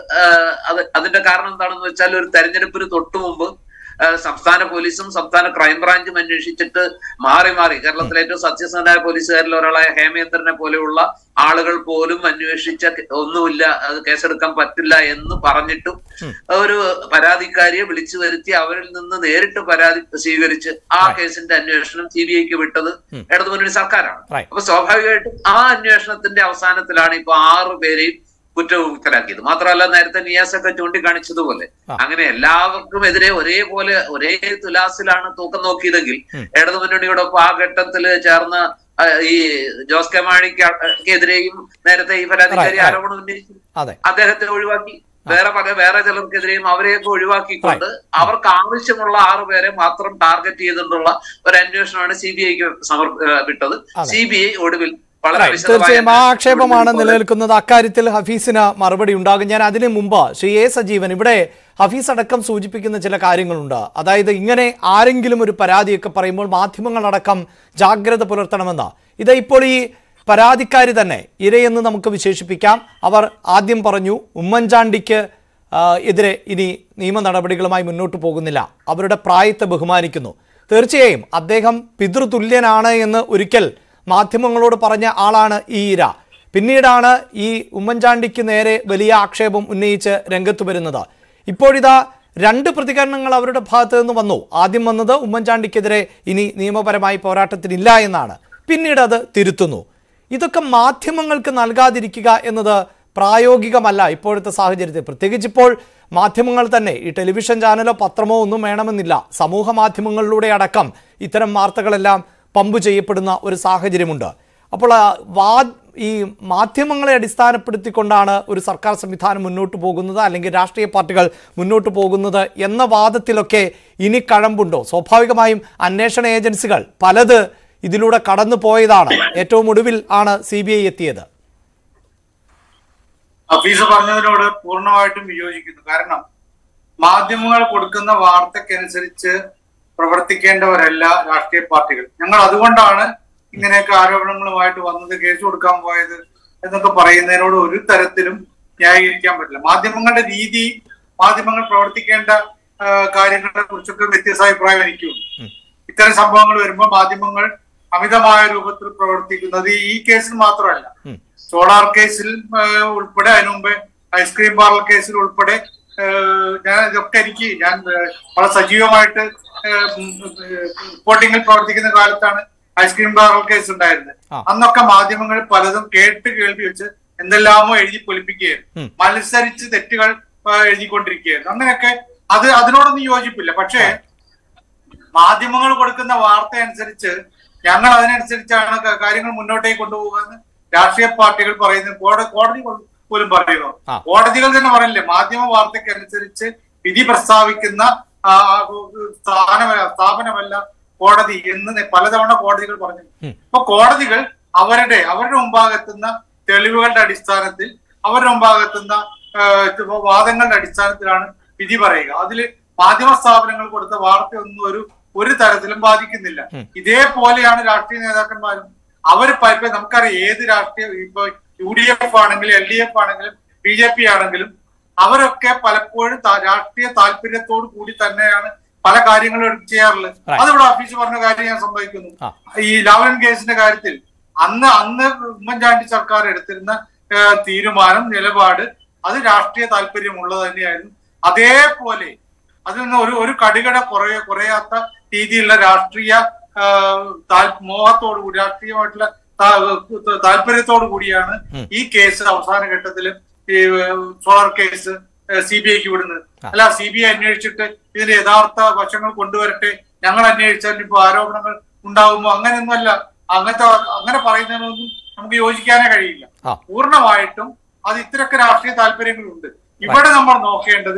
S8: അതിന്റെ കാരണം എന്താണെന്ന് വെച്ചാൽ, ഒരു തെരഞ്ഞെടുപ്പിന് തൊട്ടു മുമ്പ് സംസ്ഥാന പോലീസും സംസ്ഥാന ക്രൈംബ്രാഞ്ചും അന്വേഷിച്ചിട്ട് മാറി മാറി കേരളത്തിലെ ഏറ്റവും സത്യസന്ധനായ പോലീസുകാരിൽ ഒരാളായ ഹേമേന്ദ്രനെ പോലെയുള്ള ആളുകൾ പോലും അന്വേഷിച്ച ഒന്നുമില്ല, അത് കേസെടുക്കാൻ പറ്റില്ല എന്ന് പറഞ്ഞിട്ടും ഒരു പരാതിക്കാരിയെ വിളിച്ചു വരുത്തി അവരിൽ നിന്ന് നേരിട്ട് പരാതി സ്വീകരിച്ച് ആ കേസിന്റെ അന്വേഷണം CBIക്ക് വിട്ടത് ഇടതുമുന്നണി സർക്കാരാണ്. അപ്പൊ സ്വാഭാവികമായിട്ടും ആ അന്വേഷണത്തിന്റെ അവസാനത്തിലാണ് ഇപ്പൊ 6 പേരെയും കുറ്റവിമുക്തരാക്കിയത്. മാത്രമല്ല, നേരത്തെ നിയാസൊക്കെ ചൂണ്ടിക്കാണിച്ചതുപോലെ അങ്ങനെ എല്ലാവർക്കും എതിരെ ഒരേപോലെ ഒരേ തുലാസിലാണ് തൂക്കം നോക്കിയതെങ്കിൽ ഇടതുമുന്നണിയോടൊപ്പം ആ ഘട്ടത്തിൽ ചേർന്ന ഈ ജോസ് കെ മാണിക്കെതിരെയും നേരത്തെ ഈ പരാതിക്കാരി ആരോപണം ഉന്നയിച്ചു, അദ്ദേഹത്തെ ഒഴിവാക്കി. വേറെ ചിലർക്കെതിരെയും അവരെയൊക്കെ ഒഴിവാക്കിക്കൊണ്ട് അവർക്ക് ആവശ്യമുള്ള 6 പേരെ മാത്രം ടാർഗറ്റ് ചെയ്തുകൊണ്ടുള്ള ഒരു അന്വേഷണമാണ് CBIക്ക് വിട്ടത്. CBI ഒടുവിൽ
S5: തീർച്ചയായും ആ ആക്ഷേപമാണ് നിലനിൽക്കുന്നത്. അക്കാര്യത്തിൽ ഹഫീസിന് മറുപടി ഉണ്ടാകും. ഞാൻ അതിനു മുമ്പ് ശ്രീ A. സജീവൻ, ഇവിടെ ഹഫീസ് അടക്കം സൂചിപ്പിക്കുന്ന ചില കാര്യങ്ങളുണ്ട്. അതായത് ഇങ്ങനെ ആരെങ്കിലും ഒരു പരാതിയൊക്കെ പറയുമ്പോൾ മാധ്യമങ്ങളടക്കം ജാഗ്രത പുലർത്തണമെന്ന്. ഇത് ഇപ്പോൾ ഈ പരാതിക്കാരി തന്നെ ഇരയെന്ന് നമുക്ക് വിശേഷിപ്പിക്കാം. അവർ ആദ്യം പറഞ്ഞു ഉമ്മൻചാണ്ടിക്ക് എതിരെ ഇനി നിയമ നടപടികളുമായി മുന്നോട്ട് പോകുന്നില്ല, അവരുടെ പ്രായത്തെ ബഹുമാനിക്കുന്നു. തീർച്ചയായും അദ്ദേഹം പിതൃതുല്യനാണ് എന്ന് ഒരിക്കൽ മാധ്യമങ്ങളോട് പറഞ്ഞ ആളാണ് ഈ ഇര. പിന്നീടാണ് ഈ ഉമ്മൻചാണ്ടിക്ക് നേരെ വലിയ ആക്ഷേപം ഉന്നയിച്ച് രംഗത്ത് വരുന്നത്. ഇപ്പോഴിതാ 2 പ്രതികരണങ്ങൾ അവരുടെ ഭാഗത്ത് നിന്ന് വന്നു. ആദ്യം വന്നത് ഉമ്മൻചാണ്ടിക്കെതിരെ ഇനി നിയമപരമായി പോരാട്ടത്തിനില്ല എന്നാണ്, പിന്നീട് അത് തിരുത്തുന്നു. ഇതൊക്കെ മാധ്യമങ്ങൾക്ക് നൽകാതിരിക്കുക എന്നത് പ്രായോഗികമല്ല ഇപ്പോഴത്തെ സാഹചര്യത്തിൽ. പ്രത്യേകിച്ച് ഇപ്പോൾ മാധ്യമങ്ങൾ തന്നെ, ഈ ടെലിവിഷൻ ചാനലോ പത്രമോ ഒന്നും വേണമെന്നില്ല, സമൂഹ മാധ്യമങ്ങളിലൂടെ അടക്കം ഇത്തരം വാർത്തകളെല്ലാം പമ്പ് ചെയ്യപ്പെടുന്ന ഒരു സാഹചര്യമുണ്ട്. അപ്പോൾ ഈ മാധ്യമങ്ങളെ അടിസ്ഥാനപ്പെടുത്തിക്കൊണ്ടാണ് ഒരു സർക്കാർ സംവിധാനം മുന്നോട്ട് പോകുന്നത്, അല്ലെങ്കിൽ രാഷ്ട്രീയ പാർട്ടികൾ മുന്നോട്ട് പോകുന്നത് എന്ന വാദത്തിലൊക്കെ ഇനി കഴമ്പുണ്ടോ? സ്വാഭാവികമായും അന്വേഷണ ഏജൻസികൾ പലത് ഇതിലൂടെ കടന്നു പോയതാണ്. ഏറ്റവും ഒടുവിൽ ആണ് CBI എത്തിയത്.
S9: ഹഫീസ് പറഞ്ഞതിനോട് പൂർണ്ണമായിട്ടും വിയോജിക്കുന്നു. കാരണം മാധ്യമങ്ങൾ കൊടുക്കുന്ന വാർത്തക്കനുസരിച്ച് പ്രവർത്തിക്കേണ്ടവരല്ല രാഷ്ട്രീയ പാർട്ടികൾ. ഞങ്ങൾ അതുകൊണ്ടാണ് ഇങ്ങനെയൊക്കെ ആരോപണങ്ങളുമായിട്ട് വന്നത്, കേസ് കൊടുക്കാൻ പോയത് എന്നൊക്കെ പറയുന്നതിനോട് ഒരു തരത്തിലും ന്യായീകരിക്കാൻ പറ്റില്ല. മാധ്യമങ്ങളുടെ രീതി, മാധ്യമങ്ങൾ പ്രവർത്തിക്കേണ്ട കാര്യങ്ങളെ കുറിച്ചൊക്കെ വ്യത്യസ്താഭിപ്രായം എനിക്കുണ്ട്. ഇത്തരം സംഭവങ്ങൾ വരുമ്പോൾ മാധ്യമങ്ങൾ അമിതമായ രൂപത്തിൽ പ്രവർത്തിക്കുന്നത് ഈ കേസിൽ മാത്രമല്ല, സോളാർ കേസിൽ ഉൾപ്പെടെ, അതിനുമുമ്പ് ഐസ്ക്രീം പാർലർ കേസിൽ ഉൾപ്പെടെ ഞാൻ വളരെ സജീവമായിട്ട് റിപ്പോർട്ടിങ്ങിൽ പ്രവർത്തിക്കുന്ന കാലത്താണ് ഐസ്ക്രീം പാർലർ കേസ് ഉണ്ടായിരുന്നത്. അന്നൊക്കെ മാധ്യമങ്ങൾ പലതും കേൾവി വെച്ച് എന്തെല്ലാമോ എഴുതി പൊലിപ്പിക്കുകയായിരുന്നു, മത്സരിച്ച് തെറ്റുകൾ എഴുതിക്കൊണ്ടിരിക്കുകയായിരുന്നു. അങ്ങനെയൊക്കെ അതിനോടൊന്നും യോജിപ്പില്ല. പക്ഷേ മാധ്യമങ്ങൾ കൊടുക്കുന്ന വാർത്ത അനുസരിച്ച് ഞങ്ങൾ അതിനനുസരിച്ചാണ് കാര്യങ്ങൾ മുന്നോട്ടേക്ക് കൊണ്ടുപോകാന്ന് രാഷ്ട്രീയ പാർട്ടികൾ പറയുന്നത്. കോടതി പോലും പറയുന്നു. കോടതികൾ തന്നെ പറയില്ലേ, മാധ്യമ വാർത്തയ്ക്ക് അനുസരിച്ച് വിധി പ്രസ്താവിക്കുന്ന സ്ഥാപനമല്ല കോടതി എന്ന് പലതവണ കോടതികൾ പറഞ്ഞു. അപ്പൊ കോടതികൾ അവരുടെ മുമ്പാകെത്തുന്ന തെളിവുകളുടെ അടിസ്ഥാനത്തിൽ, അവരുടെ മുമ്പാകെത്തുന്ന വാദങ്ങളുടെ അടിസ്ഥാനത്തിലാണ് വിധി പറയുക. അതില് മാധ്യമ സ്ഥാപനങ്ങൾ കൊടുത്ത വാർത്തയൊന്നും ഒരു തരത്തിലും ബാധിക്കുന്നില്ല. ഇതേപോലെയാണ് രാഷ്ട്രീയ നേതാക്കന്മാരും. നമുക്കറിയാം, ഏത് രാഷ്ട്രീയ, ഇപ്പൊ UDF ആണെങ്കിലും LDF ആണെങ്കിലും BJP ആണെങ്കിലും അവരൊക്കെ പലപ്പോഴും രാഷ്ട്രീയ താല്പര്യത്തോടു കൂടി തന്നെയാണ് പല കാര്യങ്ങളും ചെയ്യാറുള്ളത്. അതിവിടെ ഓഫീസ് പറഞ്ഞ കാര്യം ഞാൻ സമ്മതിക്കുന്നു. ഈ ലാവ്ലിൻ കേസിന്റെ കാര്യത്തിൽ അന്ന് ഉമ്മൻചാണ്ടി സർക്കാർ എടുത്തിരുന്ന തീരുമാനം, നിലപാട് അത് രാഷ്ട്രീയ താല്പര്യമുള്ളത് തന്നെയായിരുന്നു. അതേപോലെ അതിൽ നിന്ന് ഒരു കടുകട കുറയാത്ത രീതിയിലുള്ള രാഷ്ട്രീയ മോഹത്തോടുകൂടി, രാഷ്ട്രീയമായിട്ടുള്ള താല്പര്യത്തോടു കൂടിയാണ് ഈ കേസ് അവസാന ഘട്ടത്തിൽ ഈ സോളാർ കേസ് CBIക്ക് വിടുന്നത്. അല്ല, CBI അന്വേഷിച്ചിട്ട് ഇതിന്റെ യഥാർത്ഥ വശങ്ങൾ കൊണ്ടുവരട്ടെ, ഞങ്ങൾ അന്വേഷിച്ചാൽ ഇപ്പൊ ആരോപണങ്ങൾ ഉണ്ടാകുമോ, അങ്ങനെയൊന്നുമല്ല. അങ്ങനെ പറയുന്നതിനൊന്നും നമുക്ക് യോജിക്കാനേ കഴിയില്ല. പൂർണ്ണമായിട്ടും അത് ഇത്തരമൊക്കെ രാഷ്ട്രീയ താല്പര്യങ്ങളുണ്ട്. ഇവിടെ നമ്മൾ നോക്കേണ്ടത്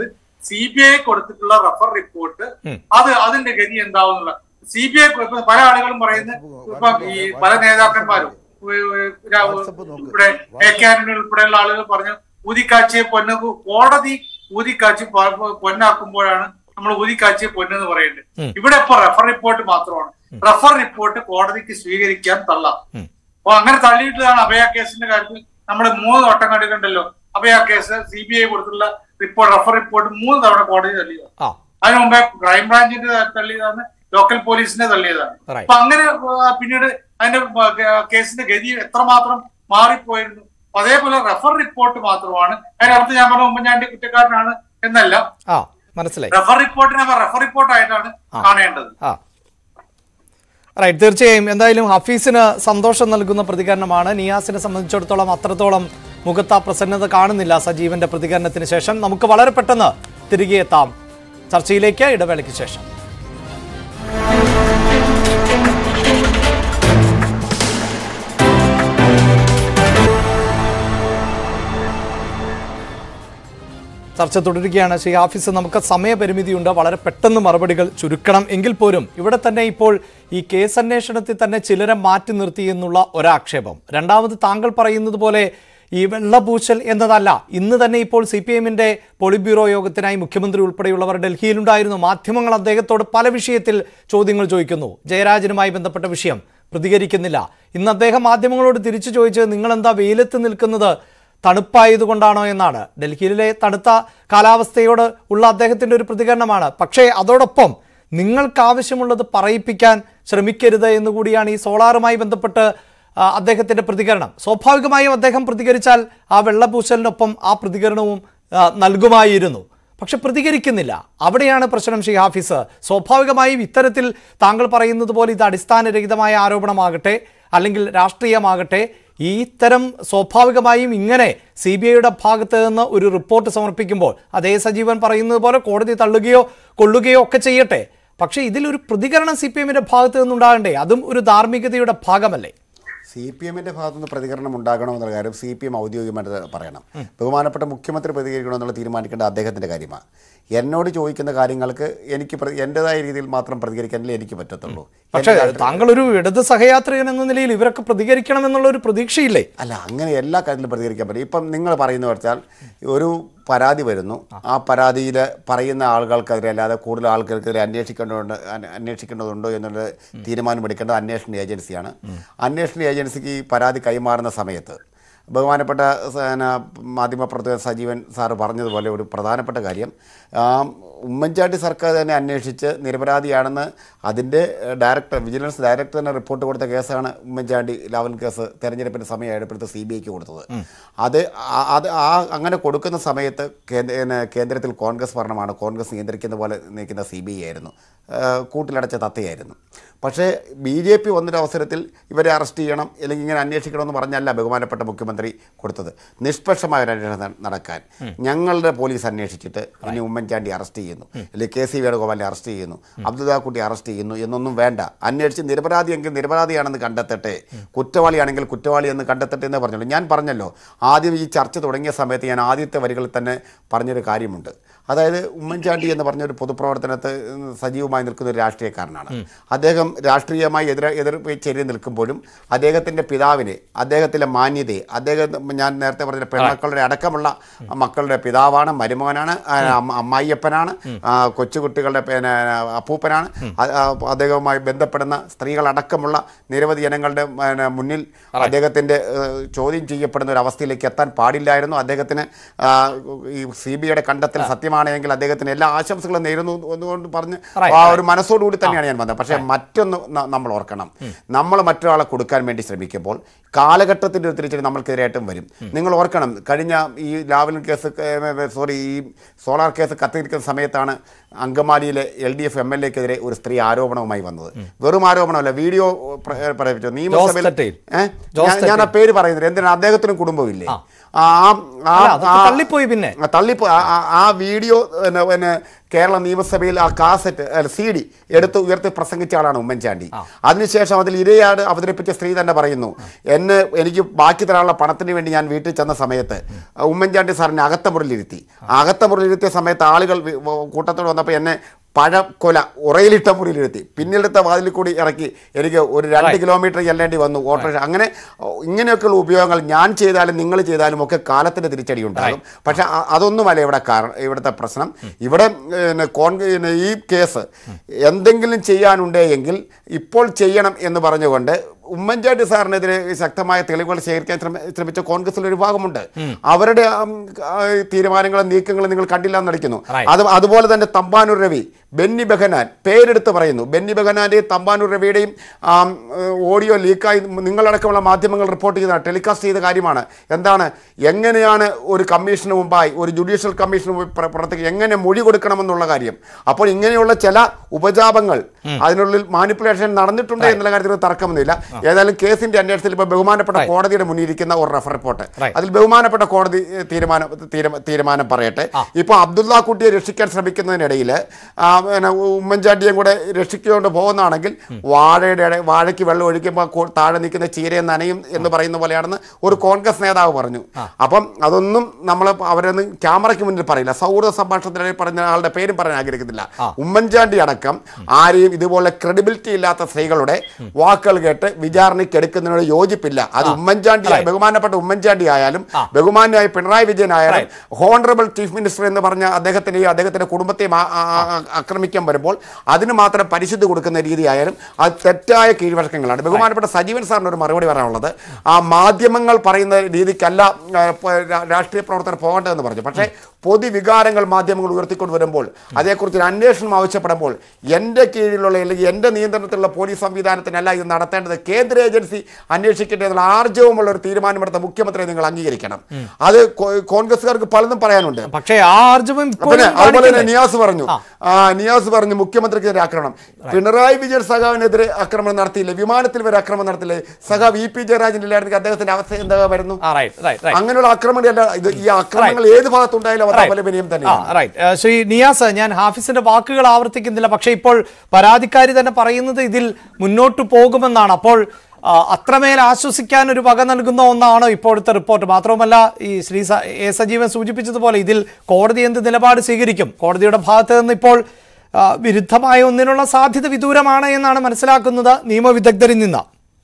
S9: CBI കൊടുത്തിട്ടുള്ള റഫർ റിപ്പോർട്ട് അതിന്റെ ഗതി എന്താവുന്നുള്ള CBI പല ആളുകളും പറയുന്നത് ഇപ്പൊ ഈ പല നേതാക്കന്മാരും ഇവിടെ AK ആന്റണി ഉൾപ്പെടെയുള്ള ആളുകൾ പറഞ്ഞു ഊതിക്കാച്ചിയെ പൊന്ന് കോടതി ഊതിക്കാച്ചി പൊന്നാക്കുമ്പോഴാണ് നമ്മൾ ഊതിക്കാച്ചിയെ പൊന്നെന്ന് പറയുന്നത്. ഇവിടെ ഇപ്പൊ റഫർ റിപ്പോർട്ട് മാത്രമാണ്. റഫർ റിപ്പോർട്ട് കോടതിക്ക് സ്വീകരിക്കാൻ തള്ളാം. അപ്പൊ അങ്ങനെ തള്ളിയിട്ടാണ് അഭയ കേസിന്റെ കാര്യത്തിൽ നമ്മൾ 3 വട്ടം കണ്ടിട്ടുണ്ടല്ലോ. അഭയ കേസ് CBI കൊടുത്തുള്ള റിപ്പോർട്ട് റഫർ റിപ്പോർട്ട് 3 തവണ കോടതി തള്ളിയതാണ്. അതിനു മുമ്പേ ക്രൈംബ്രാഞ്ചിന്റെ തള്ളിയതാണ്, ലോക്കൽ പോലീസിനെ തള്ളിയതാണ്. അപ്പൊ അങ്ങനെ പിന്നീട് അതിന്റെ കേസിന്റെ ഗതി എത്രമാത്രം മാറിപ്പോയിരുന്നു. അതേപോലെ റഫർ റിപ്പോർട്ട് മാത്രമാണ് അതിനകത്ത് ഞാൻ പറഞ്ഞ ഉമ്മൻചാണ്ടി കുറ്റക്കാരനാണ് എന്നല്ല, റഫർ റിപ്പോർട്ടിനെ റഫർ റിപ്പോർട്ടായിട്ടാണ് കാണേണ്ടത്.
S5: റൈറ്റ്, തീർച്ചയായും. എന്തായാലും ഹഫീസിന് സന്തോഷം നൽകുന്ന പ്രതികരണമാണ്. നിയാസിനെ സംബന്ധിച്ചിടത്തോളം അത്രത്തോളം മുഖത്ത് പ്രസന്നത കാണുന്നില്ല സജീവന്റെ പ്രതികരണത്തിന് ശേഷം. നമുക്ക് വളരെ പെട്ടെന്ന് തിരികെ എത്താം ചർച്ചയിലേക്ക്, ഇടവേളയ്ക്ക് ശേഷം. ചർച്ച തുടരുകയാണ്. ശ്രീ ഹാഫിസ്, നമുക്ക് സമയപരിമിതിയുണ്ട്, വളരെ പെട്ടെന്ന് മറുപടികൾ ചുരുക്കണം. എങ്കിൽ പോലും ഇവിടെ തന്നെ ഇപ്പോൾ ഈ കേസ് അന്വേഷണത്തിൽ തന്നെ ചിലരെ മാറ്റി നിർത്തി എന്നുള്ള ഒരാക്ഷേപം. രണ്ടാമത് താങ്കൾ പറയുന്നത് പോലെ ഈ വെള്ളപൂശൽ എന്നതല്ല. ഇന്ന് തന്നെ ഇപ്പോൾ CPM-ന്റെ പോളിറ്റ് ബ്യൂറോ യോഗത്തിനായി മുഖ്യമന്ത്രി ഉൾപ്പെടെയുള്ളവർ ഡൽഹിയിലുണ്ടായിരുന്നു. മാധ്യമങ്ങൾ അദ്ദേഹത്തോട് പല വിഷയത്തിൽ ചോദ്യങ്ങൾ ചോദിക്കുന്നു. ജയരാജനുമായി ബന്ധപ്പെട്ട വിഷയം പ്രതികരിക്കുന്നില്ല. ഇന്ന് അദ്ദേഹം മാധ്യമങ്ങളോട് തിരിച്ചു ചോദിച്ചത് നിങ്ങളെന്താ വെയിലത്ത് നിൽക്കുന്നത്, തണുപ്പായതുകൊണ്ടാണോ എന്നാണ്. ഡൽഹിയിലെ തണുത്ത കാലാവസ്ഥയോട് ഉള്ള അദ്ദേഹത്തിൻ്റെ ഒരു പ്രതികരണമാണ്. പക്ഷേ അതോടൊപ്പം നിങ്ങൾക്കാവശ്യമുള്ളത് പറയിപ്പിക്കാൻ ശ്രമിക്കരുത് എന്നുകൂടിയാണ് ഈ സോളാറുമായി ബന്ധപ്പെട്ട് അദ്ദേഹത്തിൻ്റെ പ്രതികരണം. സ്വാഭാവികമായും അദ്ദേഹം പ്രതികരിച്ചാൽ ആ വെള്ളപൂശലിനൊപ്പം ആ പ്രതികരണവും നൽകുമായിരുന്നു. പക്ഷെ പ്രതികരിക്കുന്നില്ല. അവിടെയാണ് പ്രശ്നം ശ്രീ ഹാഫിസ്. സ്വാഭാവികമായും ഇത്തരത്തിൽ താങ്കൾ പറയുന്നത് പോലെ ഇത് അടിസ്ഥാനരഹിതമായ ആരോപണമാകട്ടെ അല്ലെങ്കിൽ രാഷ്ട്രീയമാകട്ടെ, ഈ ഇത്തരം സ്വാഭാവികമായും ഇങ്ങനെ CBIയുടെ ഭാഗത്ത് നിന്ന് ഒരു റിപ്പോർട്ട് സമർപ്പിക്കുമ്പോൾ അതേ സജീവൻ പറയുന്നത് പോലെ കോടതി തള്ളുകയോ കൊള്ളുകയോ ഒക്കെ ചെയ്യട്ടെ, പക്ഷേ ഇതിലൊരു പ്രതികരണം CPM-ന്റെ ഭാഗത്ത് നിന്നുണ്ടാകണ്ടേ? അതും ഒരു ധാർമ്മികതയുടെ ഭാഗമല്ലേ?
S6: CPM-ന്റെ ഭാഗത്തുനിന്ന് പ്രതികരണം ഉണ്ടാകണമെന്നുള്ള കാര്യം CPM ഔദ്യോഗികമായിട്ട് പറയണം. ബഹുമാനപ്പെട്ട മുഖ്യമന്ത്രി പ്രതികരിക്കണമെന്നുള്ള തീരുമാനിക്കേണ്ട അദ്ദേഹത്തിൻ്റെ കാര്യമാണ്. എന്നോട് ചോദിക്കുന്ന കാര്യങ്ങൾക്ക് എനിക്ക് എൻ്റെതായ രീതിയിൽ മാത്രം പ്രതികരിക്കാനല്ലേ എനിക്ക് പറ്റത്തുള്ളൂ.
S5: പക്ഷേ താങ്കളൊരു ഇടത് സഹയാത്രികൻ എന്ന നിലയിൽ ഇവരൊക്കെ പ്രതികരിക്കണം എന്നുള്ള ഒരു പ്രതീക്ഷയില്ലേ?
S6: അല്ല, അങ്ങനെ എല്ലാ കാര്യത്തിലും പ്രതികരിക്കാൻ പറ്റും. ഇപ്പം നിങ്ങൾ പറയുന്നത് വെച്ചാൽ ഒരു പരാതി വരുന്നു, ആ പരാതിയിൽ പറയുന്ന ആളുകൾക്കെതിരെ അല്ലാതെ കൂടുതൽ ആൾക്കാർക്കെതിരെ അന്വേഷിക്കേണ്ടതുണ്ടോ എന്നുള്ള തീരുമാനമെടുക്കേണ്ടത് അന്വേഷണ ഏജൻസിയാണ്. അന്വേഷണ ഏജൻസിക്ക് ഈ പരാതി കൈമാറുന്ന സമയത്ത് ബഹുമാനപ്പെട്ട മാധ്യമപ്രവർത്തകൻ സജീവൻ സാറ് പറഞ്ഞതുപോലെ ഒരു പ്രധാനപ്പെട്ട കാര്യം, ഉമ്മൻചാണ്ടി സർക്കാർ തന്നെ അന്വേഷിച്ച് നിരപരാധിയാണെന്ന് അതിൻ്റെ വിജിലൻസ് ഡയറക്ടർ തന്നെ റിപ്പോർട്ട് കൊടുത്ത കേസാണ് ഉമ്മൻചാണ്ടി ലാവൽ കേസ് തെരഞ്ഞെടുപ്പിൻ്റെ സമയമായപ്പോഴത്തെ CBIക്ക് കൊടുത്തത്. അത് അങ്ങനെ കൊടുക്കുന്ന സമയത്ത് കേന്ദ്രത്തിൽ കോൺഗ്രസ് ഭരണമാണ്, കോൺഗ്രസ് നിയന്ത്രിക്കുന്ന പോലെ നിൽക്കുന്ന CBI ആയിരുന്നു, കൂട്ടിലടച്ച തത്തയായിരുന്നു. പക്ഷേ BJP വന്നൊരവസരത്തിൽ ഇവരെ അറസ്റ്റ് ചെയ്യണം അല്ലെങ്കിൽ ഇങ്ങനെ അന്വേഷിക്കണമെന്ന് പറഞ്ഞല്ല ബഹുമാനപ്പെട്ട മുഖ്യമന്ത്രി കൊടുത്തത്. നിഷ്പക്ഷമായ ഒരു അന്വേഷണം നടക്കാൻ ഞങ്ങളുടെ പോലീസ് അന്വേഷിച്ചിട്ട് ഇനി ഉമ്മൻചാണ്ടി അറസ്റ്റ് ചെയ്യുന്നു, അല്ലെങ്കിൽ KC വേണുഗോപാലിനെ അറസ്റ്റ് ചെയ്യുന്നു, അബ്ദുല്ലാക്കുട്ടി അറസ്റ്റ് ചെയ്യുന്നു എന്നൊന്നും വേണ്ട. അന്വേഷിച്ച് നിരപരാധിയെങ്കിൽ നിരപരാധിയാണെന്ന് കണ്ടെത്തട്ടെ, കുറ്റവാളിയാണെങ്കിൽ കുറ്റവാളി എന്ന് കണ്ടെത്തട്ടെ എന്ന് പറഞ്ഞല്ലോ. ഞാൻ പറഞ്ഞല്ലോ, ആദ്യം ഈ ചർച്ച തുടങ്ങിയ സമയത്ത് ഞാൻ ആദ്യത്തെ വരികളിൽ തന്നെ പറഞ്ഞൊരു കാര്യമുണ്ട്. അതായത് ഉമ്മൻചാണ്ടി എന്ന് പറഞ്ഞൊരു പൊതുപ്രവർത്തനത്ത് സജീവമായി നിൽക്കുന്ന ഒരു രാഷ്ട്രീയക്കാരനാണ്. അദ്ദേഹം രാഷ്ട്രീയമായി എതിർ ചേരി നിൽക്കുമ്പോഴും അദ്ദേഹത്തിൻ്റെ പിതാവിനെ, അദ്ദേഹത്തിൻ്റെ മാന്യതയെ, ഞാൻ നേരത്തെ പറഞ്ഞ പെൺമക്കളുടെ അടക്കമുള്ള മക്കളുടെ പിതാവാണ്, മരുമകനാണ്, അമ്മായിയപ്പനാണ്, കൊച്ചുകുട്ടികളുടെ അപ്പൂപ്പനാണ്, അദ്ദേഹവുമായി ബന്ധപ്പെടുന്ന സ്ത്രീകളടക്കമുള്ള നിരവധി ജനങ്ങളുടെ മുന്നിൽ അദ്ദേഹത്തിൻ്റെ ചോദ്യം ചെയ്യപ്പെടുന്ന ഒരു അവസ്ഥയിലേക്ക് എത്താൻ പാടില്ലായിരുന്നു. അദ്ദേഹത്തിന് ഈ CBIയുടെ കണ്ടെത്തൽ സത്യമാണെങ്കിൽ അദ്ദേഹത്തിന് എല്ലാ ആശംസകളും നേരുന്നു എന്നുകൊണ്ട് പറഞ്ഞ് ആ ഒരു മനസ്സോടുകൂടി തന്നെയാണ് ഞാൻ വന്നത്. പക്ഷേ മറ്റൊന്ന് നമ്മൾ ഓർക്കണം, നമ്മൾ മറ്റൊരാളെ കൊടുക്കാൻ വേണ്ടി ശ്രമിക്കുമ്പോൾ കാലഘട്ടത്തിൻ്റെ ഒരു തിരിച്ചടി നമ്മൾക്കെതിരായിട്ടും വരും. നിങ്ങൾ ഓർക്കണം, കഴിഞ്ഞ ഈ ലാവലിൻ കേസ് ഈ സോളാർ കേസ് കത്തിരിക്കുന്ന സമയത്താണ് അങ്കമാലിയിലെ LDF MLA-ക്കെതിരെ ഒരു സ്ത്രീ ആരോപണവുമായി വന്നത്. വെറും ആരോപണമല്ല, വീഡിയോ പ്രചരിപ്പിച്ചു നിയമസഭയിൽ. ഞാൻ ആ പേര് പറയുന്നില്ല, എന്തിനാണ്, അദ്ദേഹത്തിനും കുടുംബമില്ലേ?
S5: തള്ളിപ്പോയി. പിന്നെ
S6: ആ വീഡിയോ കേരള നിയമസഭയിൽ ആ കാസറ്റ് CD എടുത്ത് ഉയർത്തി പ്രസംഗിച്ച ആളാണ് ഉമ്മൻചാണ്ടി. അതിനുശേഷം അതിൽ ഇരയാണ് അവതരിപ്പിച്ച സ്ത്രീ തന്നെ പറയുന്നു, എനിക്ക് ബാക്കി തരാനുള്ള പണത്തിന് വേണ്ടി ഞാൻ വീട്ടിൽ ചെന്ന സമയത്ത് ഉമ്മൻചാണ്ടി സാറിനെ അകത്തമുറിയിലിരുത്തി. അകത്തമുറിയിലിരുത്തിയ സമയത്ത് ആളുകൾ കൂട്ടത്തോട് വന്നപ്പോൾ എന്നെ പഴക്കൊല ഉറയിലിട്ട മുറിയിലിരുത്തി, പിന്നിലെടുത്ത വാതിലിൽ കൂടി ഇറക്കി എനിക്ക് ഒരു 2 കിലോമീറ്റർ ചെല്ലേണ്ടി വന്നു ഓട്ടോറിക്ഷ. അങ്ങനെ ഇങ്ങനെയൊക്കെയുള്ള ഉപയോഗങ്ങൾ ഞാൻ ചെയ്താലും നിങ്ങൾ ചെയ്താലും ഒക്കെ കാലത്തിൻ്റെ തിരിച്ചടി ഉണ്ടാകും. പക്ഷെ അതൊന്നുമല്ല ഇവിടുത്തെ പ്രശ്നം. ഇവിടെ ഈ കേസ് എന്തെങ്കിലും ചെയ്യാനുണ്ടെങ്കിൽ ഇപ്പോൾ ചെയ്യണം എന്ന് പറഞ്ഞുകൊണ്ട് ഉമ്മൻചാണ്ടി സാറിനെതിരെ ശക്തമായ തെളിവുകൾ ശേഖരിക്കാൻ ശ്രമിച്ച കോൺഗ്രസിലൊരു ഭാഗമുണ്ട്. അവരുടെ തീരുമാനങ്ങളും നീക്കങ്ങളും നിങ്ങൾ കണ്ടില്ല എന്നടിക്കുന്നു. അതുപോലെ തന്നെ തമ്പാനൂർ രവി, ബെന്നി ബെഹനാൻ പേരെടുത്ത് പറയുന്നു. ബെന്നി ബെഹനാന്റെയും തമ്പാനൂർ രവിയുടെയും ഓഡിയോ ലീക്കായി നിങ്ങളടക്കമുള്ള മാധ്യമങ്ങൾ റിപ്പോർട്ട് ചെയ്ത ടെലികാസ്റ്റ് ചെയ്ത കാര്യമാണ്. എന്താണ്, എങ്ങനെയാണ് ഒരു കമ്മീഷന് മുമ്പായി, ഒരു ജുഡീഷ്യൽ കമ്മീഷന് പ്രവർത്തിക്കുക, എങ്ങനെ മൊഴി കൊടുക്കണമെന്നുള്ള കാര്യം. അപ്പോൾ ഇങ്ങനെയുള്ള ചില ഉപജാപങ്ങൾ അതിനുള്ളിൽ മാനിപ്പുലേഷൻ നടന്നിട്ടുണ്ട് എന്നുള്ള കാര്യത്തിൽ തർക്കമൊന്നുമില്ല. ഏതായാലും കേസിന്റെ അന്വേഷണത്തിൽ ഇപ്പോൾ ബഹുമാനപ്പെട്ട കോടതിയുടെ മുന്നിലിരിക്കുന്ന ഒരു റഫർ റിപ്പോർട്ട്, അതിൽ ബഹുമാനപ്പെട്ട കോടതി തീരുമാനം പറയട്ടെ. ഇപ്പോൾ അബ്ദുള്ള കുട്ടിയെ രക്ഷിക്കാൻ ശ്രമിക്കുന്നതിനിടയിൽ ഉമ്മൻചാണ്ടിയും കൂടെ രക്ഷിച്ചുകൊണ്ട് പോകുന്നതാണെങ്കിൽ വാഴയ്ക്ക് വെള്ളം ഒഴിക്കുമ്പോൾ താഴെ നിൽക്കുന്ന ചീരയെ നനയും എന്ന് പറയുന്ന പോലെയാണെന്ന് ഒരു കോൺഗ്രസ് നേതാവ് പറഞ്ഞു. അപ്പം അതൊന്നും നമ്മൾ അവരൊന്നും ക്യാമറയ്ക്ക് മുന്നിൽ പറയില്ല. സൗഹൃദ സംഭാഷണത്തിനിടയിൽ പറഞ്ഞ ആളുടെ പേരും പറയാൻ ആഗ്രഹിക്കുന്നില്ല. ഉമ്മൻചാണ്ടി അടക്കം ആരെയും ഇതുപോലെ ക്രെഡിബിലിറ്റി ഇല്ലാത്ത സ്ത്രീകളുടെ വാക്കുകൾ കേട്ട് വിചാരണയ്ക്ക് എടുക്കുന്നതിനോട് യോജിപ്പില്ല. അത് ഉമ്മൻചാണ്ടി, ബഹുമാനപ്പെട്ട ഉമ്മൻചാണ്ടി ആയാലും ബഹുമാനായ പിണറായി വിജയൻ ആയാലും ഹോണറബിൾ ചീഫ് മിനിസ്റ്റർ എന്ന് പറഞ്ഞ അദ്ദേഹത്തിനെയും അദ്ദേഹത്തിന്റെ കുടുംബത്തെയും ആക്രമിക്കാൻ വരുമ്പോൾ അതിന് മാത്രം പരിശുദ്ധി കൊടുക്കുന്ന രീതിയായാലും അത് തെറ്റായ കീഴ്വഴക്കങ്ങളാണ്. ബഹുമാനപ്പെട്ട സജീവൻ സാറിന് ഒരു മറുപടി പറയാനുള്ളത്, ആ മാധ്യമങ്ങൾ പറയുന്ന രീതിക്കല്ല രാഷ്ട്രീയ പ്രവർത്തകർ പോകേണ്ടതെന്ന് പറഞ്ഞു. പക്ഷേ പൊതുവികാരങ്ങൾ മാധ്യമങ്ങൾ ഉയർത്തിക്കൊണ്ട് വരുമ്പോൾ അതേക്കുറിച്ച് ഒരു അന്വേഷണം ആവശ്യപ്പെടുമ്പോൾ എൻ്റെ കീഴിലുള്ള അല്ലെങ്കിൽ എൻ്റെ നിയന്ത്രണത്തിലുള്ള പോലീസ് സംവിധാനത്തിനല്ല ഇത് നടത്തേണ്ടത്, കേന്ദ്ര ഏജൻസി അന്വേഷിക്കേണ്ടതുള്ള ആർജവുമുള്ള ഒരു തീരുമാനമെടുത്ത മുഖ്യമന്ത്രിയെ നിങ്ങൾ അംഗീകരിക്കണം. അത് കോൺഗ്രസ്സുകാർക്ക് പലതും പറയാനുണ്ട്.
S5: പക്ഷേ ആ ആർജവം
S6: അതുപോലെ തന്നെ നിയാസ് പറഞ്ഞു മുഖ്യമന്ത്രിക്കെതിരെ ആക്രമണം. പിണറായി വിജയൻ സഖാവിനെതിരെ ആക്രമണം നടത്തിയില്ലേ, വിമാനത്തിൽ വരെ ആക്രമണം നടത്തില്ലേ, സഖാവ് VP ജയരാജൻ ഇല്ലായിരുന്നെങ്കിൽ അദ്ദേഹത്തിന്റെ അവസ്ഥ എന്താ വരുന്നു? അങ്ങനെയുള്ള ആക്രമണമല്ല ഇത്. ഈ ആക്രമണങ്ങൾ ഏത് ഭാഗത്തുണ്ടായാലും
S5: ശ്രീ നിയാസ്, ഞാൻ ഹാഫിസിന്റെ വാക്കുകൾ ആവർത്തിക്കുന്നില്ല, പക്ഷേ ഇപ്പോൾ പരാതിക്കാരി തന്നെ പറയുന്നത് ഇതിൽ മുന്നോട്ട് പോകുമെന്നാണ്. അപ്പോൾ അത്രമേൽ ആശ്വസിക്കാൻ ഒരു വക നൽകുന്ന ഒന്നാണോ ഇപ്പോഴത്തെ റിപ്പോർട്ട്? മാത്രവുമല്ല, ഈ ശ്രീ എ സജീവൻ സൂചിപ്പിച്ചതുപോലെ ഇതിൽ കോടതി എന്ത് നിലപാട് സ്വീകരിക്കും? കോടതിയുടെ ഭാഗത്ത് നിന്ന് ഇപ്പോൾ വിരുദ്ധമായ ഒന്നിനുള്ള സാധ്യത വിദൂരമാണ് എന്നാണ് മനസ്സിലാക്കുന്നത് നിയമവിദഗ്ധരിൽ നിന്ന്.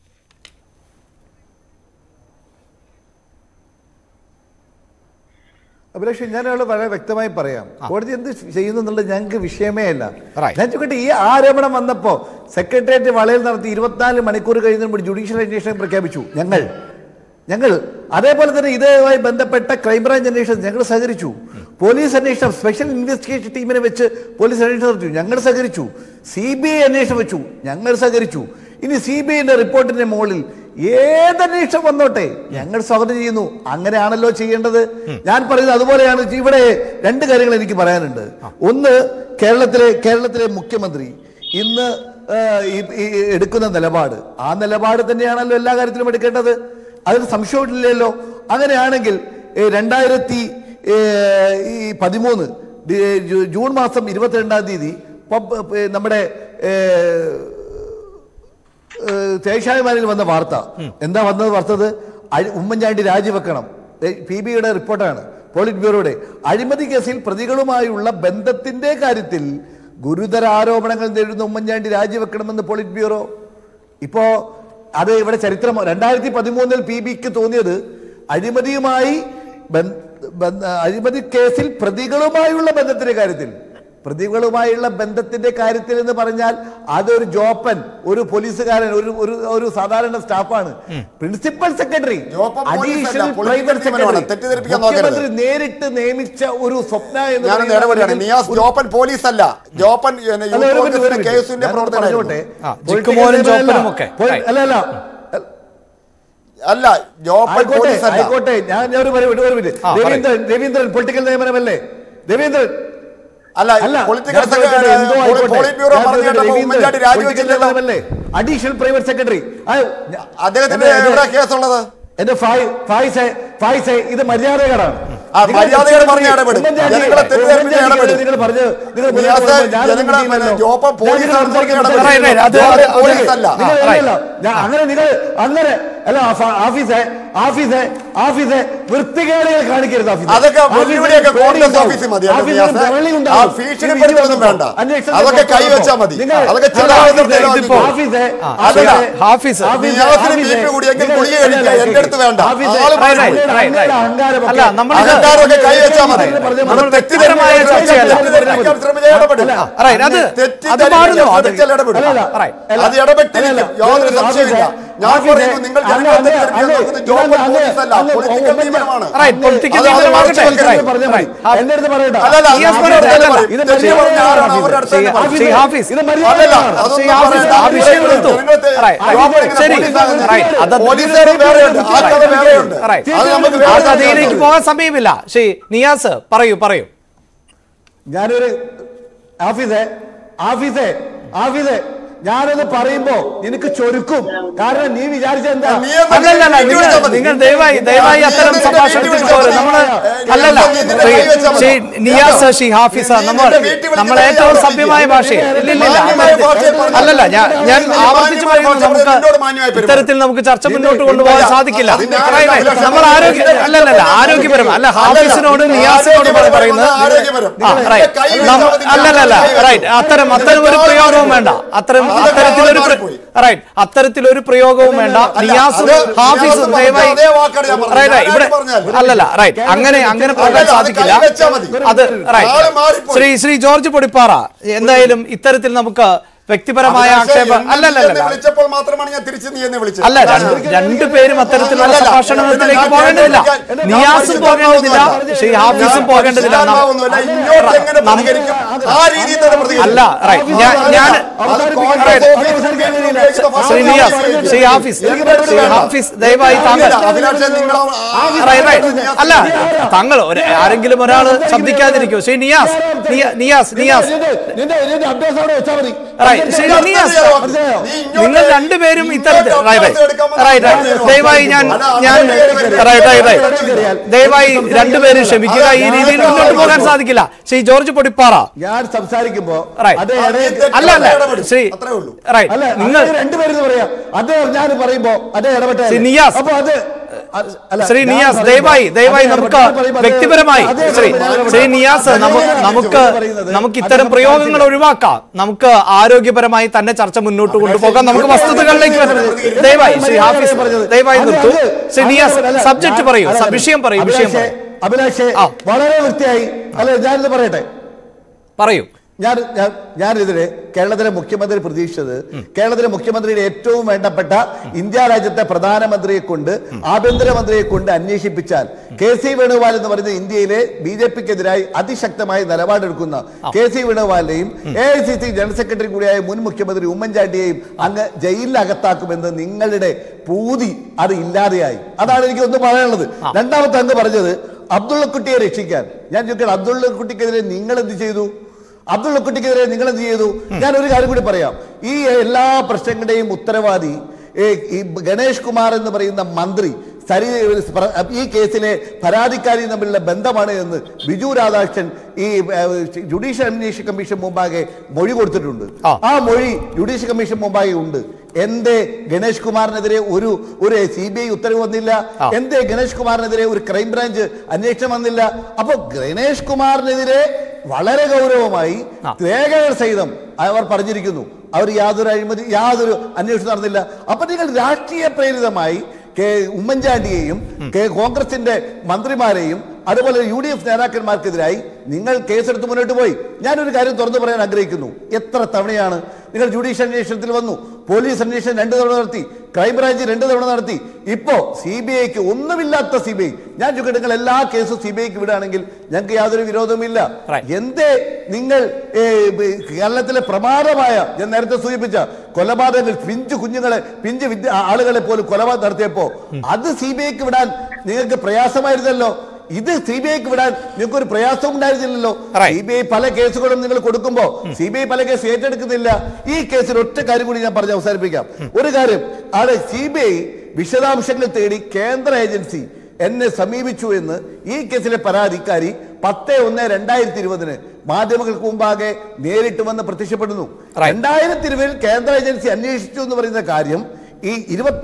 S7: അഭിലാഷ്, ഞാനവിടെ വളരെ വ്യക്തമായി പറയാം, കോടതി എന്ത് ചെയ്യുന്നു എന്നുള്ളത് ഞങ്ങൾക്ക് വിഷയമേ അല്ല. ഞാൻ ചോദിക്കട്ടെ, ഈ ആരോപണം വന്നപ്പോൾ സെക്രട്ടേറിയറ്റ് വളയിൽ നടത്തി 24 മണിക്കൂർ കഴിയുമ്പോൾ ജുഡീഷ്യൽ അന്വേഷണം പ്രഖ്യാപിച്ചു ഞങ്ങൾ. അതേപോലെ തന്നെ ഇതുമായി ബന്ധപ്പെട്ട ക്രൈംബ്രാഞ്ച് അന്വേഷണം ഞങ്ങൾ സഹകരിച്ചു. പോലീസ് അന്വേഷണം സ്പെഷ്യൽ ഇൻവെസ്റ്റിഗേഷൻ ടീമിനെ വെച്ച് പോലീസ് അന്വേഷണം നടത്തി, ഞങ്ങൾ സഹകരിച്ചു. CBI അന്വേഷണം വെച്ചു, ഞങ്ങൾ സഹകരിച്ചു. ഇനി CBIന്റെ റിപ്പോർട്ടിന്റെ മുകളിൽ ഏതന്വേഷണം വന്നോട്ടെ, ഞങ്ങൾ സ്വാഗതം ചെയ്യുന്നു. അങ്ങനെയാണല്ലോ ചെയ്യേണ്ടത്. ഞാൻ പറയുന്നത് അതുപോലെയാണ്. ഇവിടെ 2 കാര്യങ്ങൾ എനിക്ക് പറയാനുണ്ട്. ഒന്ന്, കേരളത്തിലെ മുഖ്യമന്ത്രി ഇന്ന് എടുക്കുന്ന നിലപാട്, ആ നിലപാട് തന്നെയാണല്ലോ എല്ലാ കാര്യത്തിലും എടുക്കേണ്ടത്. അതിന് സംശയമില്ലല്ലോ. അങ്ങനെയാണെങ്കിൽ 2013 ജൂൺ മാസം 22-ാം തീയതി നമ്മുടെ തേശാഭിമാനിൽ വന്ന വാർത്ത എന്താ വർത്തത്? ഉമ്മൻചാണ്ടി രാജിവെക്കണം. PBയുടെ റിപ്പോർട്ടാണ്, പോളിറ്റ് ബ്യൂറോയുടെ. അഴിമതി കേസിൽ പ്രതികളുമായുള്ള ബന്ധത്തിന്റെ കാര്യത്തിൽ ഗുരുതര ആരോപണങ്ങൾ നേരിടുന്ന ഉമ്മൻചാണ്ടി രാജിവെക്കണമെന്ന് പോളിറ്റ് ബ്യൂറോ. ഇപ്പോ അത് ഇവിടെ ചരിത്രം 2013 PBക്ക് തോന്നിയത് അഴിമതി കേസിൽ പ്രതികളുമായുള്ള ബന്ധത്തിന്റെ കാര്യത്തിൽ എന്ന് പറഞ്ഞാൽ അതൊരു ജോപ്പൻ, ഒരു പോലീസുകാരൻ, ഒരു സാധാരണ സ്റ്റാഫാണ്. Principal secretary, additional private secretary, മുഖ്യമന്ത്രി നേരിട്ട് നിയമിച്ച ഒരു സ്വപ്ന എന്ന്
S6: ജോപ്പൻ പോലീസ് അല്ല, ജോപ്പൻ അല്ല,
S7: ആയിക്കോട്ടെ. ഞാൻ രവീന്ദ്രൻ പൊളിറ്റിക്കൽ നിയമനമല്ലേ? Raveendran additional private secretary.
S6: അദ്ദേഹത്തിന്റെ കേസുള്ളത്
S7: എന്റെ ഫായിസെ, ഇത് മര്യാദകേടാണ്.
S6: മര്യാദകൾ പറഞ്ഞ ഇടപെടും. ജനങ്ങളെ തെറ്റിദ്ധരിപ്പിച്ച് ഇടപെടും.
S7: അങ്ങനെ നിങ്ങൾ അങ്ങനെ അല്ല ഓഫീസെ വൃത്തികേടുകൾ കാണിക്കരുത്.
S6: അതൊക്കെ വെല്ലുവിളിയൊക്കെ കോൺഗ്രസ് ഓഫീസിൽ മതി. ഭീഷണിപ്പെടുത്തൊന്നും വേണ്ട. അതൊക്കെ കൈവച്ചാൽ മതി. അതൊക്കെ കൂടിയെങ്കിൽ ഗുളിക കഴിക്കുക. എന്റെ അടുത്ത് വേണ്ട. അഹങ്കാരമൊക്കെ കൈവച്ചാൽ മതി. തെറ്റിദ്ധരമായ ചർച്ചയല്ല. അത് ഇടപെട്ടിരിക്കും. യാതൊരു സംശയമില്ല. ഞാൻ പറയുന്നു നിങ്ങൾ
S5: അതിലേക്ക് പോകാൻ സമയമില്ല. ശരി നിയാസ് പറയൂ.
S7: ഞാനൊരു ആഫീസേ ഞാനത് പറയുമ്പോ നിനക്ക് ചൊരുക്കും. കാരണം നീ വിചാരിച്ച എന്താ?
S5: നിങ്ങൾ ദയവായി അത്തരം സംഭാഷണത്തിൽ പോലും നിയാസ് ഹാഫിസ നമ്മൾ ഏറ്റവും സഭ്യമായ ഭാഷയിൽ അല്ലല്ല ഞാൻ ആവർത്തിച്ചു പറയുന്നു. നമുക്ക് ഇത്തരത്തിൽ നമുക്ക് ചർച്ച മുന്നോട്ട് കൊണ്ടുപോകാൻ സാധിക്കില്ല. നമ്മൾ ആരോഗ്യപരം അല്ല ഹാഫിസിനോട് നിയാസിനോട് പറയുന്നത് അത്തരം ഒരു പ്രയോഗവും വേണ്ട. അത്തരത്തിലൊരു പ്രയോഗവും വേണ്ട. നിയാസും ഹാഫിസും ദയവായി ഇവിടെ അങ്ങനെ പോകാൻ സാധിക്കില്ല. അത് ശ്രീ ജോർജ് പൊടിപ്പാറ എന്തായാലും ഇത്തരത്തിൽ നമുക്ക് വ്യക്തിപരമായ ആക്ഷേപം
S6: വിളിച്ചപ്പോൾ മാത്രമാണ് ഞാൻ തിരിച്ച് നീ എന്നെ വിളിച്ചത്.
S5: അല്ല രണ്ടുപേരും അത്തരത്തിലുള്ള സംഭാഷണത്തിലേക്ക് പോകേണ്ടതില്ല. നിയാസും പോകേണ്ടതില്ല, ശ്രീ ഹാഫിസും പോകേണ്ടതില്ല. അല്ല ഞാൻ ശ്രീ ഹാഫിസ് ദയവായി താങ്കൾ അല്ല താങ്കൾ ആരെങ്കിലും ഒരാള് ശബ്ദിക്കാതിരിക്കോ? ശ്രീ നിയാസ് നിങ്ങൾ രണ്ടുപേരും ഇത്തരത്തിൽ ദയവായി ദയവായി രണ്ടുപേരും ക്ഷമിക്കുക. ഈ രീതിയിൽ മുന്നോട്ട് പോകാൻ സാധിക്കില്ല. ശ്രീ ജോർജ് പൊടിപ്പാറ
S7: ഞാൻ സംസാരിക്കുമ്പോ
S5: ശ്രീ നിങ്ങൾ
S7: രണ്ടുപേരും പറയാം. അദ്ദേഹം ഞാൻ പറയുമ്പോ അദ്ദേഹം ഇടപെട്ട
S5: നിയാസ്
S7: അപ്പൊ അത്
S5: ശ്രീ നിയാസ് ദയവായി നമുക്ക് വ്യക്തിപരമായി ശ്രീ നിയാസ് നമുക്ക് ഇത്തരം പ്രയോഗങ്ങൾ ഒഴിവാക്കാം. നമുക്ക് ആരോഗ്യപരമായി തന്നെ ചർച്ച മുന്നോട്ട് കൊണ്ടുപോകാം. നമുക്ക് വസ്തുതകളിലേക്ക് ദയവായി ശ്രീ ഹാഫിസ് ദയവായി നിർത്തൂ. ശ്രീ നിയാസ് സബ്ജക്ട് പറയൂ, വിഷയം പറയൂ.
S7: അഭിലാഷേ വളരെ വൃത്തിയായി അല്ലെ ഞാനിത് പറയൂ. ഞാനിതിന് കേരളത്തിലെ മുഖ്യമന്ത്രി പ്രതീക്ഷിച്ചത് കേരളത്തിലെ മുഖ്യമന്ത്രിയുടെ ഏറ്റവും വേണ്ടപ്പെട്ട ഇന്ത്യ രാജ്യത്തെ പ്രധാനമന്ത്രിയെ കൊണ്ട് ആഭ്യന്തരമന്ത്രിയെ കൊണ്ട് അന്വേഷിപ്പിച്ചാൽ കെ.സി. വേണുഗോപാൽ എന്ന് പറയുന്ന ഇന്ത്യയിലെ ബി.ജെ.പിക്കെതിരായി അതിശക്തമായ നിലപാടെടുക്കുന്ന കെ.സി. വേണുഗോപാലിനെയും AICC ജനറൽ സെക്രട്ടറി കൂടിയായ മുൻ മുഖ്യമന്ത്രി ഉമ്മൻചാണ്ടിയെയും അങ്ങ് ജയിലിലകത്താക്കുമെന്ന് നിങ്ങളുടെ പൂതി അത് ഇല്ലാതെയായി. അതാണ് എനിക്ക് ഒന്ന് പറയാനുള്ളത്. രണ്ടാമത്തെ അങ്ങ് പറഞ്ഞത് അബ്ദുള്ളക്കുട്ടിയെ രക്ഷിക്കാൻ. ഞാൻ ചോദിക്കണം, അബ്ദുള്ളക്കുട്ടിക്കെതിരെ നിങ്ങൾ എന്ത് ചെയ്തു? അബ്ദുള്ളക്കുട്ടിക്കെതിരെ നിങ്ങൾ എന്ത് ചെയ്തു? ഞാൻ ഒരു കാര്യം കൂടി പറയാം. ഈ എല്ലാ പ്രശ്നങ്ങളുടെയും ഉത്തരവാദി ഈ ഗണേഷ് കുമാർ എന്ന് പറയുന്ന മന്ത്രി ഈ കേസിലെ പരാതിക്കാരി തമ്മിലുള്ള ബന്ധമാണ് എന്ന് ബിജു രാധാകൃഷ്ണൻ ഈ ജുഡീഷ്യൽ അന്വേഷണ കമ്മീഷൻ മുമ്പാകെ മൊഴി കൊടുത്തിട്ടുണ്ട്. ആ മൊഴി ജുഡീഷ്യൽ കമ്മീഷൻ മുമ്പാകെ ഉണ്ട്. എന്തേ ഗണേഷ് കുമാറിനെതിരെ ഒരു CBI ഉത്തരവ് വന്നില്ല? എന്തേ ഗണേഷ് കുമാറിനെതിരെ ഒരു ക്രൈംബ്രാഞ്ച് അന്വേഷണം വന്നില്ല? അപ്പൊ ഗണേഷ് കുമാറിനെതിരെ വളരെ ഗൗരവമായി രേഖകൾ സഹിതം അവർ പറഞ്ഞിരിക്കുന്നു. അവർ യാതൊരു അന്വേഷണം നടന്നില്ല. അപ്പൊ നിങ്ങൾ രാഷ്ട്രീയ പ്രേരിതമായി ഉമ്മൻചാണ്ടിയെയും കോൺഗ്രസിന്റെ മന്ത്രിമാരെയും അതുപോലെ UDF നേതാക്കന്മാർക്കെതിരായി നിങ്ങൾ കേസെടുത്ത് മുന്നോട്ട് പോയി. ഞാനൊരു കാര്യം തുറന്നു പറയാൻ ആഗ്രഹിക്കുന്നു. എത്ര തവണയാണ് നിങ്ങൾ ജുഡീഷ്യൽ അന്വേഷണത്തിൽ വന്നു? പോലീസ് അന്വേഷണം 2 തവണ നടത്തി, ക്രൈംബ്രാഞ്ച് 2 തവണ നടത്തി. ഇപ്പോ CBIക്ക് ഒന്നുമില്ലാത്ത CBI. ഞാൻ ചോദിക്കട്ടെ, നിങ്ങൾ എല്ലാ കേസും CBIക്ക് വിടുകയാണെങ്കിൽ ഞങ്ങൾക്ക് യാതൊരു വിരോധവുമില്ല. എന്തേ നിങ്ങൾ കേരളത്തിലെ പ്രമാദമായ ഞാൻ നേരത്തെ സൂചിപ്പിച്ച കൊലപാതകങ്ങൾ, പിഞ്ചു ആളുകളെ പോലും കൊലപാതകം നടത്തിയപ്പോ അത് CBIക്ക് വിടാൻ നിങ്ങൾക്ക് പ്രയാസമായിരുന്നല്ലോ. ഇത് CBIക്ക് വിടാൻ നിങ്ങൾക്ക് ഒരു പ്രയാസവും ഉണ്ടായിരുന്നില്ലല്ലോ. CBI പല കേസുകളും നിങ്ങൾ കൊടുക്കുമ്പോ CBI പല കേസ് ഏറ്റെടുക്കുന്നില്ല. ഈ കേസിൽ ഒറ്റ കാര്യം കൂടി ഞാൻ പറഞ്ഞ് അവസാനിപ്പിക്കാം. ഒരു കാര്യം, CBI വിശദാംശങ്ങൾ തേടി കേന്ദ്ര ഏജൻസി എന്നെ സമീപിച്ചു എന്ന് ഈ കേസിലെ പരാതിക്കാരി 10/1/2020 മാധ്യമങ്ങൾക്ക് മുമ്പാകെ നേരിട്ട് വന്ന് പ്രത്യക്ഷപ്പെടുന്നു. 2020 കേന്ദ്ര ഏജൻസി അന്വേഷിച്ചു എന്ന് പറയുന്ന കാര്യം ഈ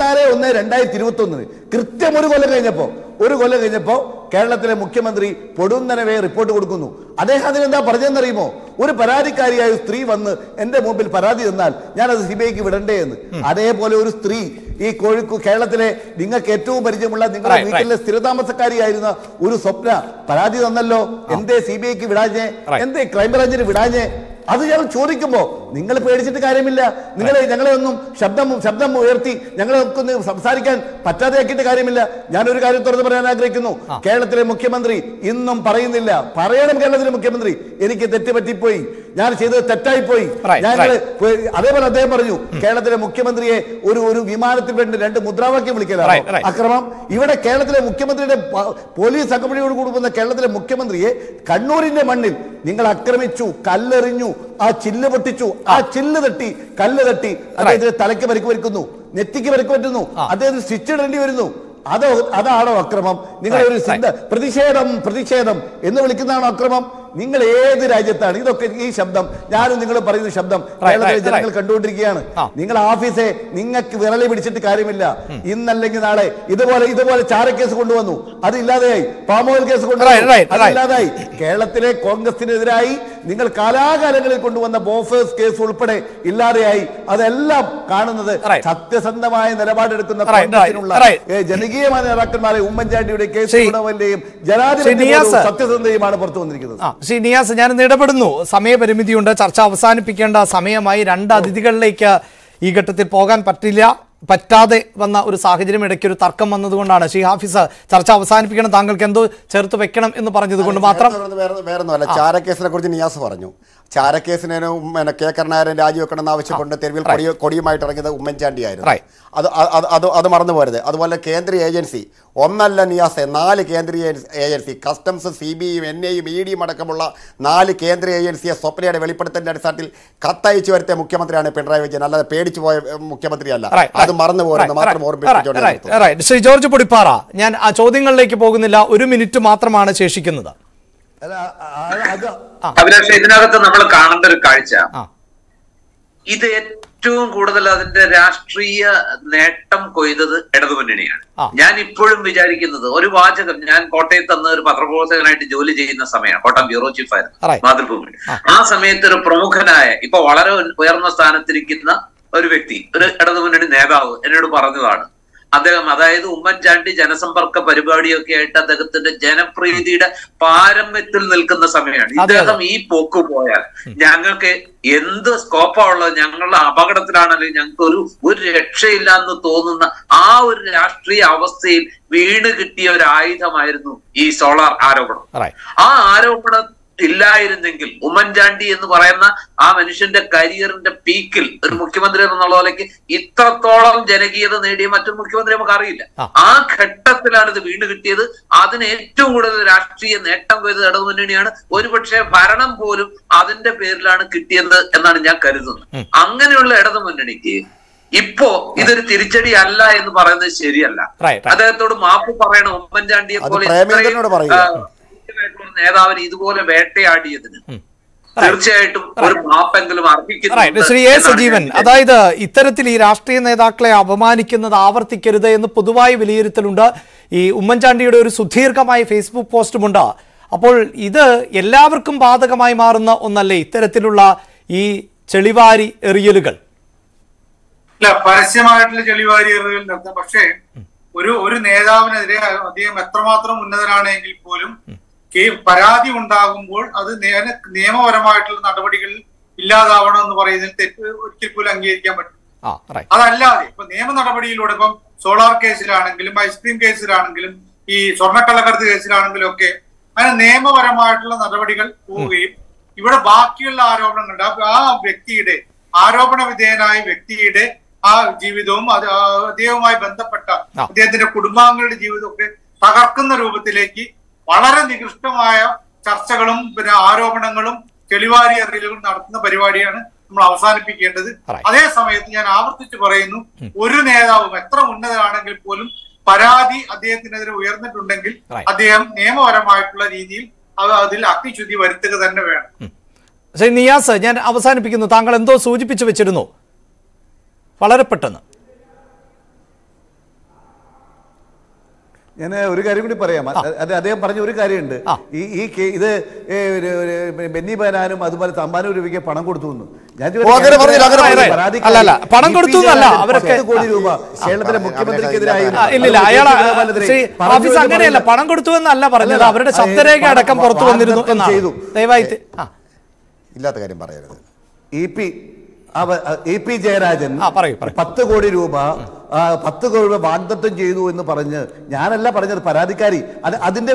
S7: 24/1/2021 കൃത്യം ഒരു കൊല്ലം കഴിഞ്ഞപ്പോ കേരളത്തിലെ മുഖ്യമന്ത്രി പൊടുന്നനവേ റിപ്പോർട്ട് കൊടുക്കുന്നു. അദ്ദേഹം അതിനെന്താ പറഞ്ഞെന്നറിയുമോ? ഒരു പരാതിക്കാരിയായ സ്ത്രീ വന്ന് എന്റെ മുമ്പിൽ പരാതി തന്നാൽ ഞാനത് സിബിഐക്ക് വിടണ്ടേ എന്ന്. അതേപോലെ ഒരു സ്ത്രീ ഈ കേരളത്തിലെ നിങ്ങൾക്ക് ഏറ്റവും പരിചയമുള്ള നിങ്ങളുടെ വീട്ടിലെ സ്ഥിരതാമസക്കാരിയായിരുന്ന ഒരു സ്വപ്ന പരാതി തന്നല്ലോ. എന്തേ സിബിഐക്ക് വിടാഞ്ഞേ? എന്തേ ക്രൈംബ്രാഞ്ചിന് വിടാഞ്ഞേ? അത് ഞാൻ ചോദിക്കുമ്പോ നിങ്ങൾ പേടിച്ചിട്ട് കാര്യമില്ല. ഞങ്ങളെ ഒന്നും ശബ്ദം ഉയർത്തി ഞങ്ങളെ ഒന്ന് സംസാരിക്കാൻ പറ്റാതെയാക്കിയിട്ട് കാര്യമില്ല. ഞാനൊരു കാര്യം തുറന്നു പറയാൻ ആഗ്രഹിക്കുന്നു. കേരളത്തിലെ മുഖ്യമന്ത്രി ഇന്നും പറയുന്നില്ല. പറയണം കേരളത്തിലെ മുഖ്യമന്ത്രി, എനിക്ക് തെറ്റുപറ്റിപ്പോയി, ഞാൻ ചെയ്തത് തെറ്റായിപ്പോയി. അതേപോലെ അദ്ദേഹം പറഞ്ഞു കേരളത്തിലെ മുഖ്യമന്ത്രിയെ ഒരു വിമാനത്തിൽ വേണ്ടി 2 മുദ്രാവാക്യം വിളിക്കലാണ് അക്രമം. ഇവിടെ കേരളത്തിലെ മുഖ്യമന്ത്രിയുടെ പോലീസ് അകമ്പടിയോട് കൂടി വന്ന കേരളത്തിലെ മുഖ്യമന്ത്രിയെ കണ്ണൂരിന്റെ മണ്ണിൽ നിങ്ങൾ ആക്രമിച്ചു, കല്ലെറിഞ്ഞു, ആ ചില്ല് പൊട്ടിച്ചു, ആ ചില്ല് തട്ടി കല്ല് തട്ടി അദ്ദേഹത്തിന് തലയ്ക്ക് പരിക്ക് വരുന്നു, നെറ്റിക്ക് പരിക്ക് പറ്റുന്നു, അദ്ദേഹത്തിന് സ്റ്റിച്ച് ഇടേണ്ടി വരുന്നു. അതാണോ അക്രമം? നിങ്ങളെ ഒരു പ്രതിഷേധം എന്ന് വിളിക്കുന്നതാണോ അക്രമം? നിങ്ങൾ ഏത് രാജ്യത്താണ് ഇതൊക്കെ? ഈ ശബ്ദം ഞാനും നിങ്ങൾ പറയുന്ന ശബ്ദം കേരളത്തിലെ ജനങ്ങൾ കണ്ടുകൊണ്ടിരിക്കുകയാണ്. നിങ്ങൾ ഓഫീസെ നിങ്ങൾക്ക് വിരളി പിടിച്ചിട്ട് കാര്യമില്ല. ഇന്നല്ലെങ്കിൽ നാളെ ഇതുപോലെ ചാരക്കേസ് കൊണ്ടുവന്നു, അത് ഇല്ലാതെയായി. പാം ഓയിൽ കേസ് കൊണ്ടുവന്നു, അത് ഇല്ലാതായി. കേരളത്തിലെ കോൺഗ്രസിനെതിരായി നിങ്ങൾ കാലാകാലങ്ങളിൽ കൊണ്ടുവന്ന ബോഫേഴ്സ് കേസ് ഉൾപ്പെടെ ഇല്ലാതെയായി. അതെല്ലാം കാണുന്നത് സത്യസന്ധമായ നിലപാടെടുക്കുന്ന കോൺഗ്രസിനുള്ള ജനകീയമായ നേതാക്കന്മാരെ ഉമ്മൻചാണ്ടിയുടെ കേസ് ഉടമന്റെയും ജനാധിപത്യ സത്യസന്ധതയുമാണ് പുറത്തു വന്നിരിക്കുന്നത്.
S5: ശ്രീ നിയാസ്, ഞാനിന്ന് ഇടപെടുന്നു. സമയപരിമിതിയുണ്ട്, ചർച്ച അവസാനിപ്പിക്കേണ്ട സമയമായി. 2 അതിഥികളിലേക്ക് ഈ ഘട്ടത്തിൽ പോകാൻ പറ്റാതെ വന്ന ഒരു സാഹചര്യം, ഇടയ്ക്കൊരു തർക്കം വന്നതുകൊണ്ടാണ്. ശ്രീ ഹാഫിസ്, ചർച്ച അവസാനിപ്പിക്കണം, താങ്കൾക്ക് എന്തോ ചേർത്ത് വെക്കണം എന്ന് പറഞ്ഞതുകൊണ്ട് മാത്രം.
S6: വേറൊന്നുമല്ല, ചാരക്കേസിനെ കുറിച്ച് നിയാസ് പറഞ്ഞു. ചാരക്കേസിന് കെ കരുണാകരൻ രാജിവെക്കണമെന്ന് ആവശ്യപ്പെട്ട് തെരുവിൽ കൊടിയുമായിട്ട് ഇറങ്ങിയത് ഉമ്മൻചാണ്ടിയായിരുന്നു. അത് മറന്നു പോരുത്. അതുപോലെ കേന്ദ്ര ഏജൻസി ഒന്നല്ല നിയാസെ, 4 കേന്ദ്രീയ agency, customs, CBI, NIA, ED അടക്കമുള്ള 4 കേന്ദ്ര ഏജൻസിയെ സ്വപ്നയുടെ വെളിപ്പെടുത്തലിന്റെ അടിസ്ഥാനത്തിൽ കത്തയച്ചു വരുത്തിയ മുഖ്യമന്ത്രിയാണ് പിണറായി വിജയൻ, അല്ലാതെ പേടിച്ചു പോയ മുഖ്യമന്ത്രിയല്ല. അത് മറന്നു പോരുന്നത് മാത്രം ഓർമ്മിപ്പിച്ചോണ്ട്.
S5: ശ്രീ ജോർജ് പൊടിപ്പാറ, ഞാൻ ആ ചോദ്യങ്ങളിലേക്ക് പോകുന്നില്ല, 1 മിനിറ്റ് മാത്രമാണ് ശേഷിക്കുന്നത്.
S8: അഭിലാഷ്, ഇതിനകത്ത് നമ്മൾ കാണേണ്ട ഒരു കാഴ്ച, ഇത് ഏറ്റവും കൂടുതൽ അതിന്റെ രാഷ്ട്രീയ നേട്ടം കൊയ്തത് ഇടതുമുന്നണിയാണ്. ഞാൻ ഇപ്പോഴും വിചാരിക്കുന്നത്, ഒരു വാചകം, ഞാൻ കോട്ടയത്ത് അന്ന് ഒരു പത്രപ്രവർത്തകനായിട്ട് ജോലി ചെയ്യുന്ന സമയമാണ്, കോട്ടയം ബ്യൂറോ ചീഫായിരുന്നു മാതൃഭൂമി. ആ സമയത്ത് ഒരു പ്രമുഖനായ, ഇപ്പൊ വളരെ ഉയർന്ന സ്ഥാനത്തിരിക്കുന്ന ഒരു വ്യക്തി, ഒരു ഇടതുമുന്നണി നേതാവ് എന്നോട് പറഞ്ഞതാണ്, അദ്ദേഹം, അതായത് ഉമ്മൻചാണ്ടി ജനസമ്പർക്ക പരിപാടിയൊക്കെ ആയിട്ട് അദ്ദേഹത്തിന്റെ ജനപ്രീതിയുടെ പാരമ്യത്തിൽ നിൽക്കുന്ന സമയമാണ്. ഇദ്ദേഹം ഈ പോക്ക് പോയാൽ ഞങ്ങൾക്ക് എന്ത് സ്കോപ്പാ ഉള്ളത്, ഞങ്ങളുടെ അപകടത്തിലാണല്ലോ, ഞങ്ങൾക്ക് ഒരു രക്ഷയില്ല എന്ന് തോന്നുന്ന ആ ഒരു രാഷ്ട്രീയ അവസ്ഥയിൽ വീണ് കിട്ടിയ ഒരു ആയുധമായിരുന്നു ഈ സോളാർ ആരോപണം. ആ ആരോപണം ഇല്ലായിരുന്നെങ്കിൽ ഉമ്മൻചാണ്ടി എന്ന് പറയുന്ന ആ മനുഷ്യന്റെ കരിയറിന്റെ പീക്കിൽ ഒരു മുഖ്യമന്ത്രി എന്നുള്ള പോലേക്ക് ഇത്രത്തോളം ജനകീയത നേടിയ മറ്റൊരു മുഖ്യമന്ത്രി നമുക്ക് അറിയില്ല. ആ ഘട്ടത്തിലാണ് ഇത് വീണ് കിട്ടിയത്. അതിന് ഏറ്റവും കൂടുതൽ രാഷ്ട്രീയ നേട്ടം കൊയ്തത് ഇടതുമുന്നണിയാണ്. ഒരുപക്ഷെ ഭരണം പോലും അതിന്റെ പേരിലാണ് കിട്ടിയത് എന്നാണ് ഞാൻ കരുതുന്നത്. അങ്ങനെയുള്ള ഇടതുമുന്നണിക്ക് ഇപ്പോ ഇതൊരു തിരിച്ചടി അല്ല എന്ന് പറയുന്നത് ശരിയല്ല. അദ്ദേഹത്തോട് മാപ്പ് പറയണം. ഉമ്മൻചാണ്ടിയെ പോലെ നേതാവിന് ഇതുപോലെ വേട്ടയാടിയതിന് തീർച്ചയായിട്ടും ഒരു മാപ്പെങ്കിലും അർഹിക്കുന്നു.
S5: ശ്രീ എ സജീവൻ, അതായത് ഇത്തരത്തിൽ ഈ രാഷ്ട്രീയ നേതാക്കളെ അപമാനിക്കുന്നത് ആവർത്തിക്കരുത് എന്ന് പൊതുവായ വിലയിരുത്തലുണ്ട്. ഈ ഉമ്മൻചാണ്ടിയുടെ ഒരു സുദീർഘമായ ഫേസ്ബുക്ക് പോസ്റ്റുമുണ്ട്. അപ്പോൾ ഇത് എല്ലാവർക്കും ബാധകമായി മാറുന്ന ഒന്നല്ലേ ഇത്തരത്തിലുള്ള ഈ ചെളിവാരി എറിയലുകൾ?
S9: ഇല്ല, പരസ്യമായിട്ടുള്ള ചെളിവാരി എറിയൽ നടത്താം. പക്ഷേ ഒരു നേതാവിനെതിരെ അദ്ദേഹം എത്രമാത്രം ഉന്നതനാണെങ്കിൽ പോലും പരാതി ഉണ്ടാകുമ്പോൾ അത് നിയമപരമായിട്ടുള്ള നടപടികളിൽ ഇല്ലാതാവണം എന്ന് പറയുന്നതിൽ തെറ്റ് ഒരിക്കൽ പോലും അംഗീകരിക്കാൻ പറ്റും. അതല്ലാതെ ഇപ്പൊ നിയമ നടപടിയിലൂടെ ഇപ്പം സോളാർ കേസിലാണെങ്കിലും ഐസ്ക്രീം കേസിലാണെങ്കിലും ഈ സ്വർണ്ണക്കള്ളക്കടത്ത് കേസിലാണെങ്കിലും ഒക്കെ അങ്ങനെ നിയമപരമായിട്ടുള്ള നടപടികൾ പോവുകയും ഇവിടെ ബാക്കിയുള്ള ആരോപണങ്ങളുടെ ആ വ്യക്തിയുടെ ആരോപണ വിധേയനായ വ്യക്തിയുടെ ആ ജീവിതവും അദ്ദേഹവുമായി ബന്ധപ്പെട്ട അദ്ദേഹത്തിന്റെ കുടുംബാംഗങ്ങളുടെ ജീവിതമൊക്കെ തകർക്കുന്ന രൂപത്തിലേക്ക് വളരെ നികൃഷ്ടമായ ചർച്ചകളും പിന്നെ ആരോപണങ്ങളും ചെളിവാരി എറിയലുകളും നടത്തുന്ന പരിപാടിയാണ് നമ്മൾ അവസാനിപ്പിക്കേണ്ടത്. അതേ സമയത്ത് ഞാൻ ആവർത്തിച്ച് പറയുന്നു, ഒരു നേതാവും എത്ര ഉന്നതനാണെങ്കിൽ പോലും പരാതി അദ്ദേഹത്തിനെതിരെ ഉയർന്നിട്ടുണ്ടെങ്കിൽ അദ്ദേഹം നിയമപരമായിട്ടുള്ള രീതിയിൽ അതിൽ അഗ്നിശുദ്ധി വരുത്തുക തന്നെ വേണം.
S5: ശ്രീ നിയാസ്, ഞാൻ അവസാനിപ്പിക്കുന്നു. താങ്കൾ എന്തോ സൂചിപ്പിച്ചു വെച്ചിരുന്നു, വളരെ പെട്ടെന്ന്.
S7: ഞാൻ ഒരു കാര്യം കൂടി പറയാം. അദ്ദേഹം പറഞ്ഞ ഒരു കാര്യമുണ്ട്, ഇത് ബെന്നി ബെഹനാനും അതുപോലെ തമ്പാനൂർ രൂപയ്ക്ക് പണം കൊടുത്തു എന്ന്. ഞാൻ
S5: പണം കൊടുത്തു എന്നല്ല, അവരൊക്കെ
S7: 10 കോടി രൂപ കേരളത്തിലെ മുഖ്യമന്ത്രിക്കെതിരായി.
S5: ഇല്ലില്ല, ഓഫീസ് അങ്ങനെയല്ല, പണം കൊടുത്തു എന്നല്ല പറഞ്ഞത്, അവരുടെ ശബ്ദരേഖ അടക്കം പുറത്തു വന്നിരുന്നു എന്നാണ്. ദയവായി
S6: ഇല്ലാത്ത കാര്യം പറയരുത്.
S7: ഇ പി ജയരാജൻ 10 കോടി രൂപ വാഗ്ദത്തം ചെയ്തു എന്ന് പറഞ്ഞ്, ഞാനല്ല പറഞ്ഞത്, പരാതിക്കാരി അതിന്റെ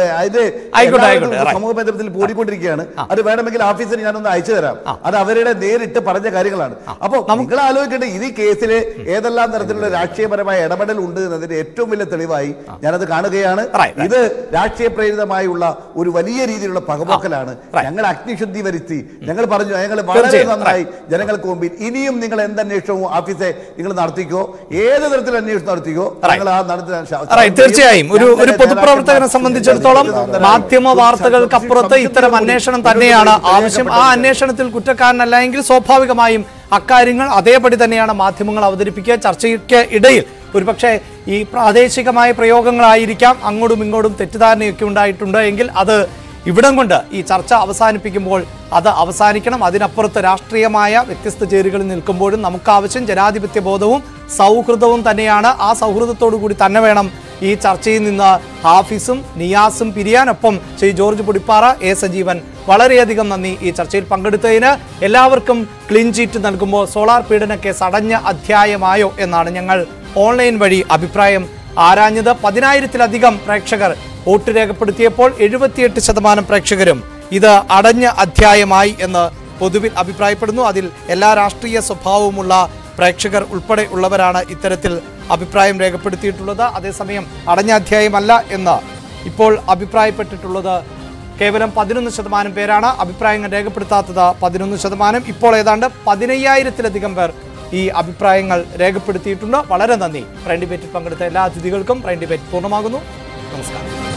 S7: സമൂഹ ബന്ധത്തിൽ പോടിക്കൊണ്ടിരിക്കുകയാണ്. അത് വേണമെങ്കിൽ ഓഫീസിന് ഞാനൊന്ന് അയച്ചു തരാം. അത് അവരുടെ നേരിട്ട് പറഞ്ഞ കാര്യങ്ങളാണ്. അപ്പൊ നിങ്ങൾ ആലോചിക്കേണ്ട, ഇത് കേസിലെ ഏതെല്ലാം തരത്തിലുള്ള രാഷ്ട്രീയപരമായ ഇടപെടൽ ഉണ്ട് എന്നതിന്റെ ഏറ്റവും വലിയ തെളിവായി ഞാനത് കാണുകയാണ്. ഇത് രാഷ്ട്രീയ പ്രേരിതമായുള്ള ഒരു വലിയ രീതിയിലുള്ള പകപോക്കലാണ്. ഞങ്ങൾ അഗ്നിശുദ്ധി വരുത്തി, ഞങ്ങൾ പറഞ്ഞു, ഞങ്ങൾ വളരെ നന്നായി ജനങ്ങൾക്ക് മുമ്പിൽ ഇനിയും നിങ്ങൾ എന്തന്വേഷണവും ഓഫീസെ നിങ്ങൾ നടത്തിക്കോ, ഏത് തരത്തിൽ അന്വേഷണം നടത്തിക്കോ,
S5: തീർച്ചയായും ഒരു പൊതുപ്രവർത്തകനെ സംബന്ധിച്ചിടത്തോളം മാധ്യമ വാർത്തകൾക്കപ്പുറത്ത് ഇത്തരം അന്വേഷണം തന്നെയാണ് ആവശ്യം. ആ അന്വേഷണത്തിൽ കുറ്റക്കാരനല്ല എങ്കിൽ സ്വാഭാവികമായും അക്കാര്യങ്ങൾ അതേപടി തന്നെയാണ് മാധ്യമങ്ങൾ അവതരിപ്പിക്കുക. ചർച്ചയ്ക്ക് ഇടയിൽ ഒരുപക്ഷെ ഈ പ്രാദേശികമായ പ്രയോഗങ്ങളായിരിക്കാം, അങ്ങോട്ടും ഇങ്ങോട്ടും തെറ്റിദ്ധാരണയൊക്കെ ഉണ്ടായിട്ടുണ്ട് എങ്കിൽ അത് ഇവിടം കൊണ്ട് ഈ ചർച്ച അവസാനിപ്പിക്കുമ്പോൾ അത് അവസാനിക്കണം. അതിനപ്പുറത്ത് രാഷ്ട്രീയമായ വ്യത്യസ്ത ചേരികളിൽ നിൽക്കുമ്പോഴും നമുക്കാവശ്യം ജനാധിപത്യ ബോധവും സൗഹൃദവും തന്നെയാണ്. ആ സൗഹൃദത്തോടു കൂടി തന്നെ വേണം ഈ ചർച്ചയിൽ നിന്ന് ഹാഫിസും നിയാസും പിരിയാനൊപ്പം ശ്രീ ജോർജ് പൊടിപ്പാറ, എ സജീവൻ, വളരെയധികം നന്ദി ഈ ചർച്ചയിൽ പങ്കെടുത്തതിന്. എല്ലാവർക്കും ക്ലീൻ ചീറ്റ് നൽകുമ്പോൾ സോളാർ പീഡന കേസ് അടഞ്ഞ അധ്യായമായോ എന്നാണ് ഞങ്ങൾ ഓൺലൈൻ വഴി അഭിപ്രായം ആരാഞ്ഞത്. 10,000-ലധികം പ്രേക്ഷകർ വോട്ട് രേഖപ്പെടുത്തിയപ്പോൾ 78% പ്രേക്ഷകരും ഇത് അടഞ്ഞ അധ്യായമായി എന്ന് പൊതുവിൽ അഭിപ്രായപ്പെടുന്നു. അതിൽ എല്ലാ രാഷ്ട്രീയ സ്വഭാവവുമുള്ള പ്രേക്ഷകർ ഉൾപ്പെടെ ഉള്ളവരാണ് ഇത്തരത്തിൽ അഭിപ്രായം രേഖപ്പെടുത്തിയിട്ടുള്ളത്. അതേസമയം അടഞ്ഞ അധ്യായമല്ല എന്ന് ഇപ്പോൾ അഭിപ്രായപ്പെട്ടിട്ടുള്ളത് കേവലം 11% പേരാണ്. അഭിപ്രായങ്ങൾ രേഖപ്പെടുത്താത്തത് 11%. ഇപ്പോൾ ഏതാണ്ട് 15,000-ലധികം പേർ ഈ അഭിപ്രായങ്ങൾ രേഖപ്പെടുത്തിയിട്ടുണ്ട്. വളരെ നന്ദി. പ്രൈം ഡിബേറ്റിൽ പങ്കെടുത്ത എല്ലാ അതിഥികൾക്കും. പ്രൈം ഡിബേറ്റ് പൂർണ്ണമാകുന്നു. നമസ്കാരം.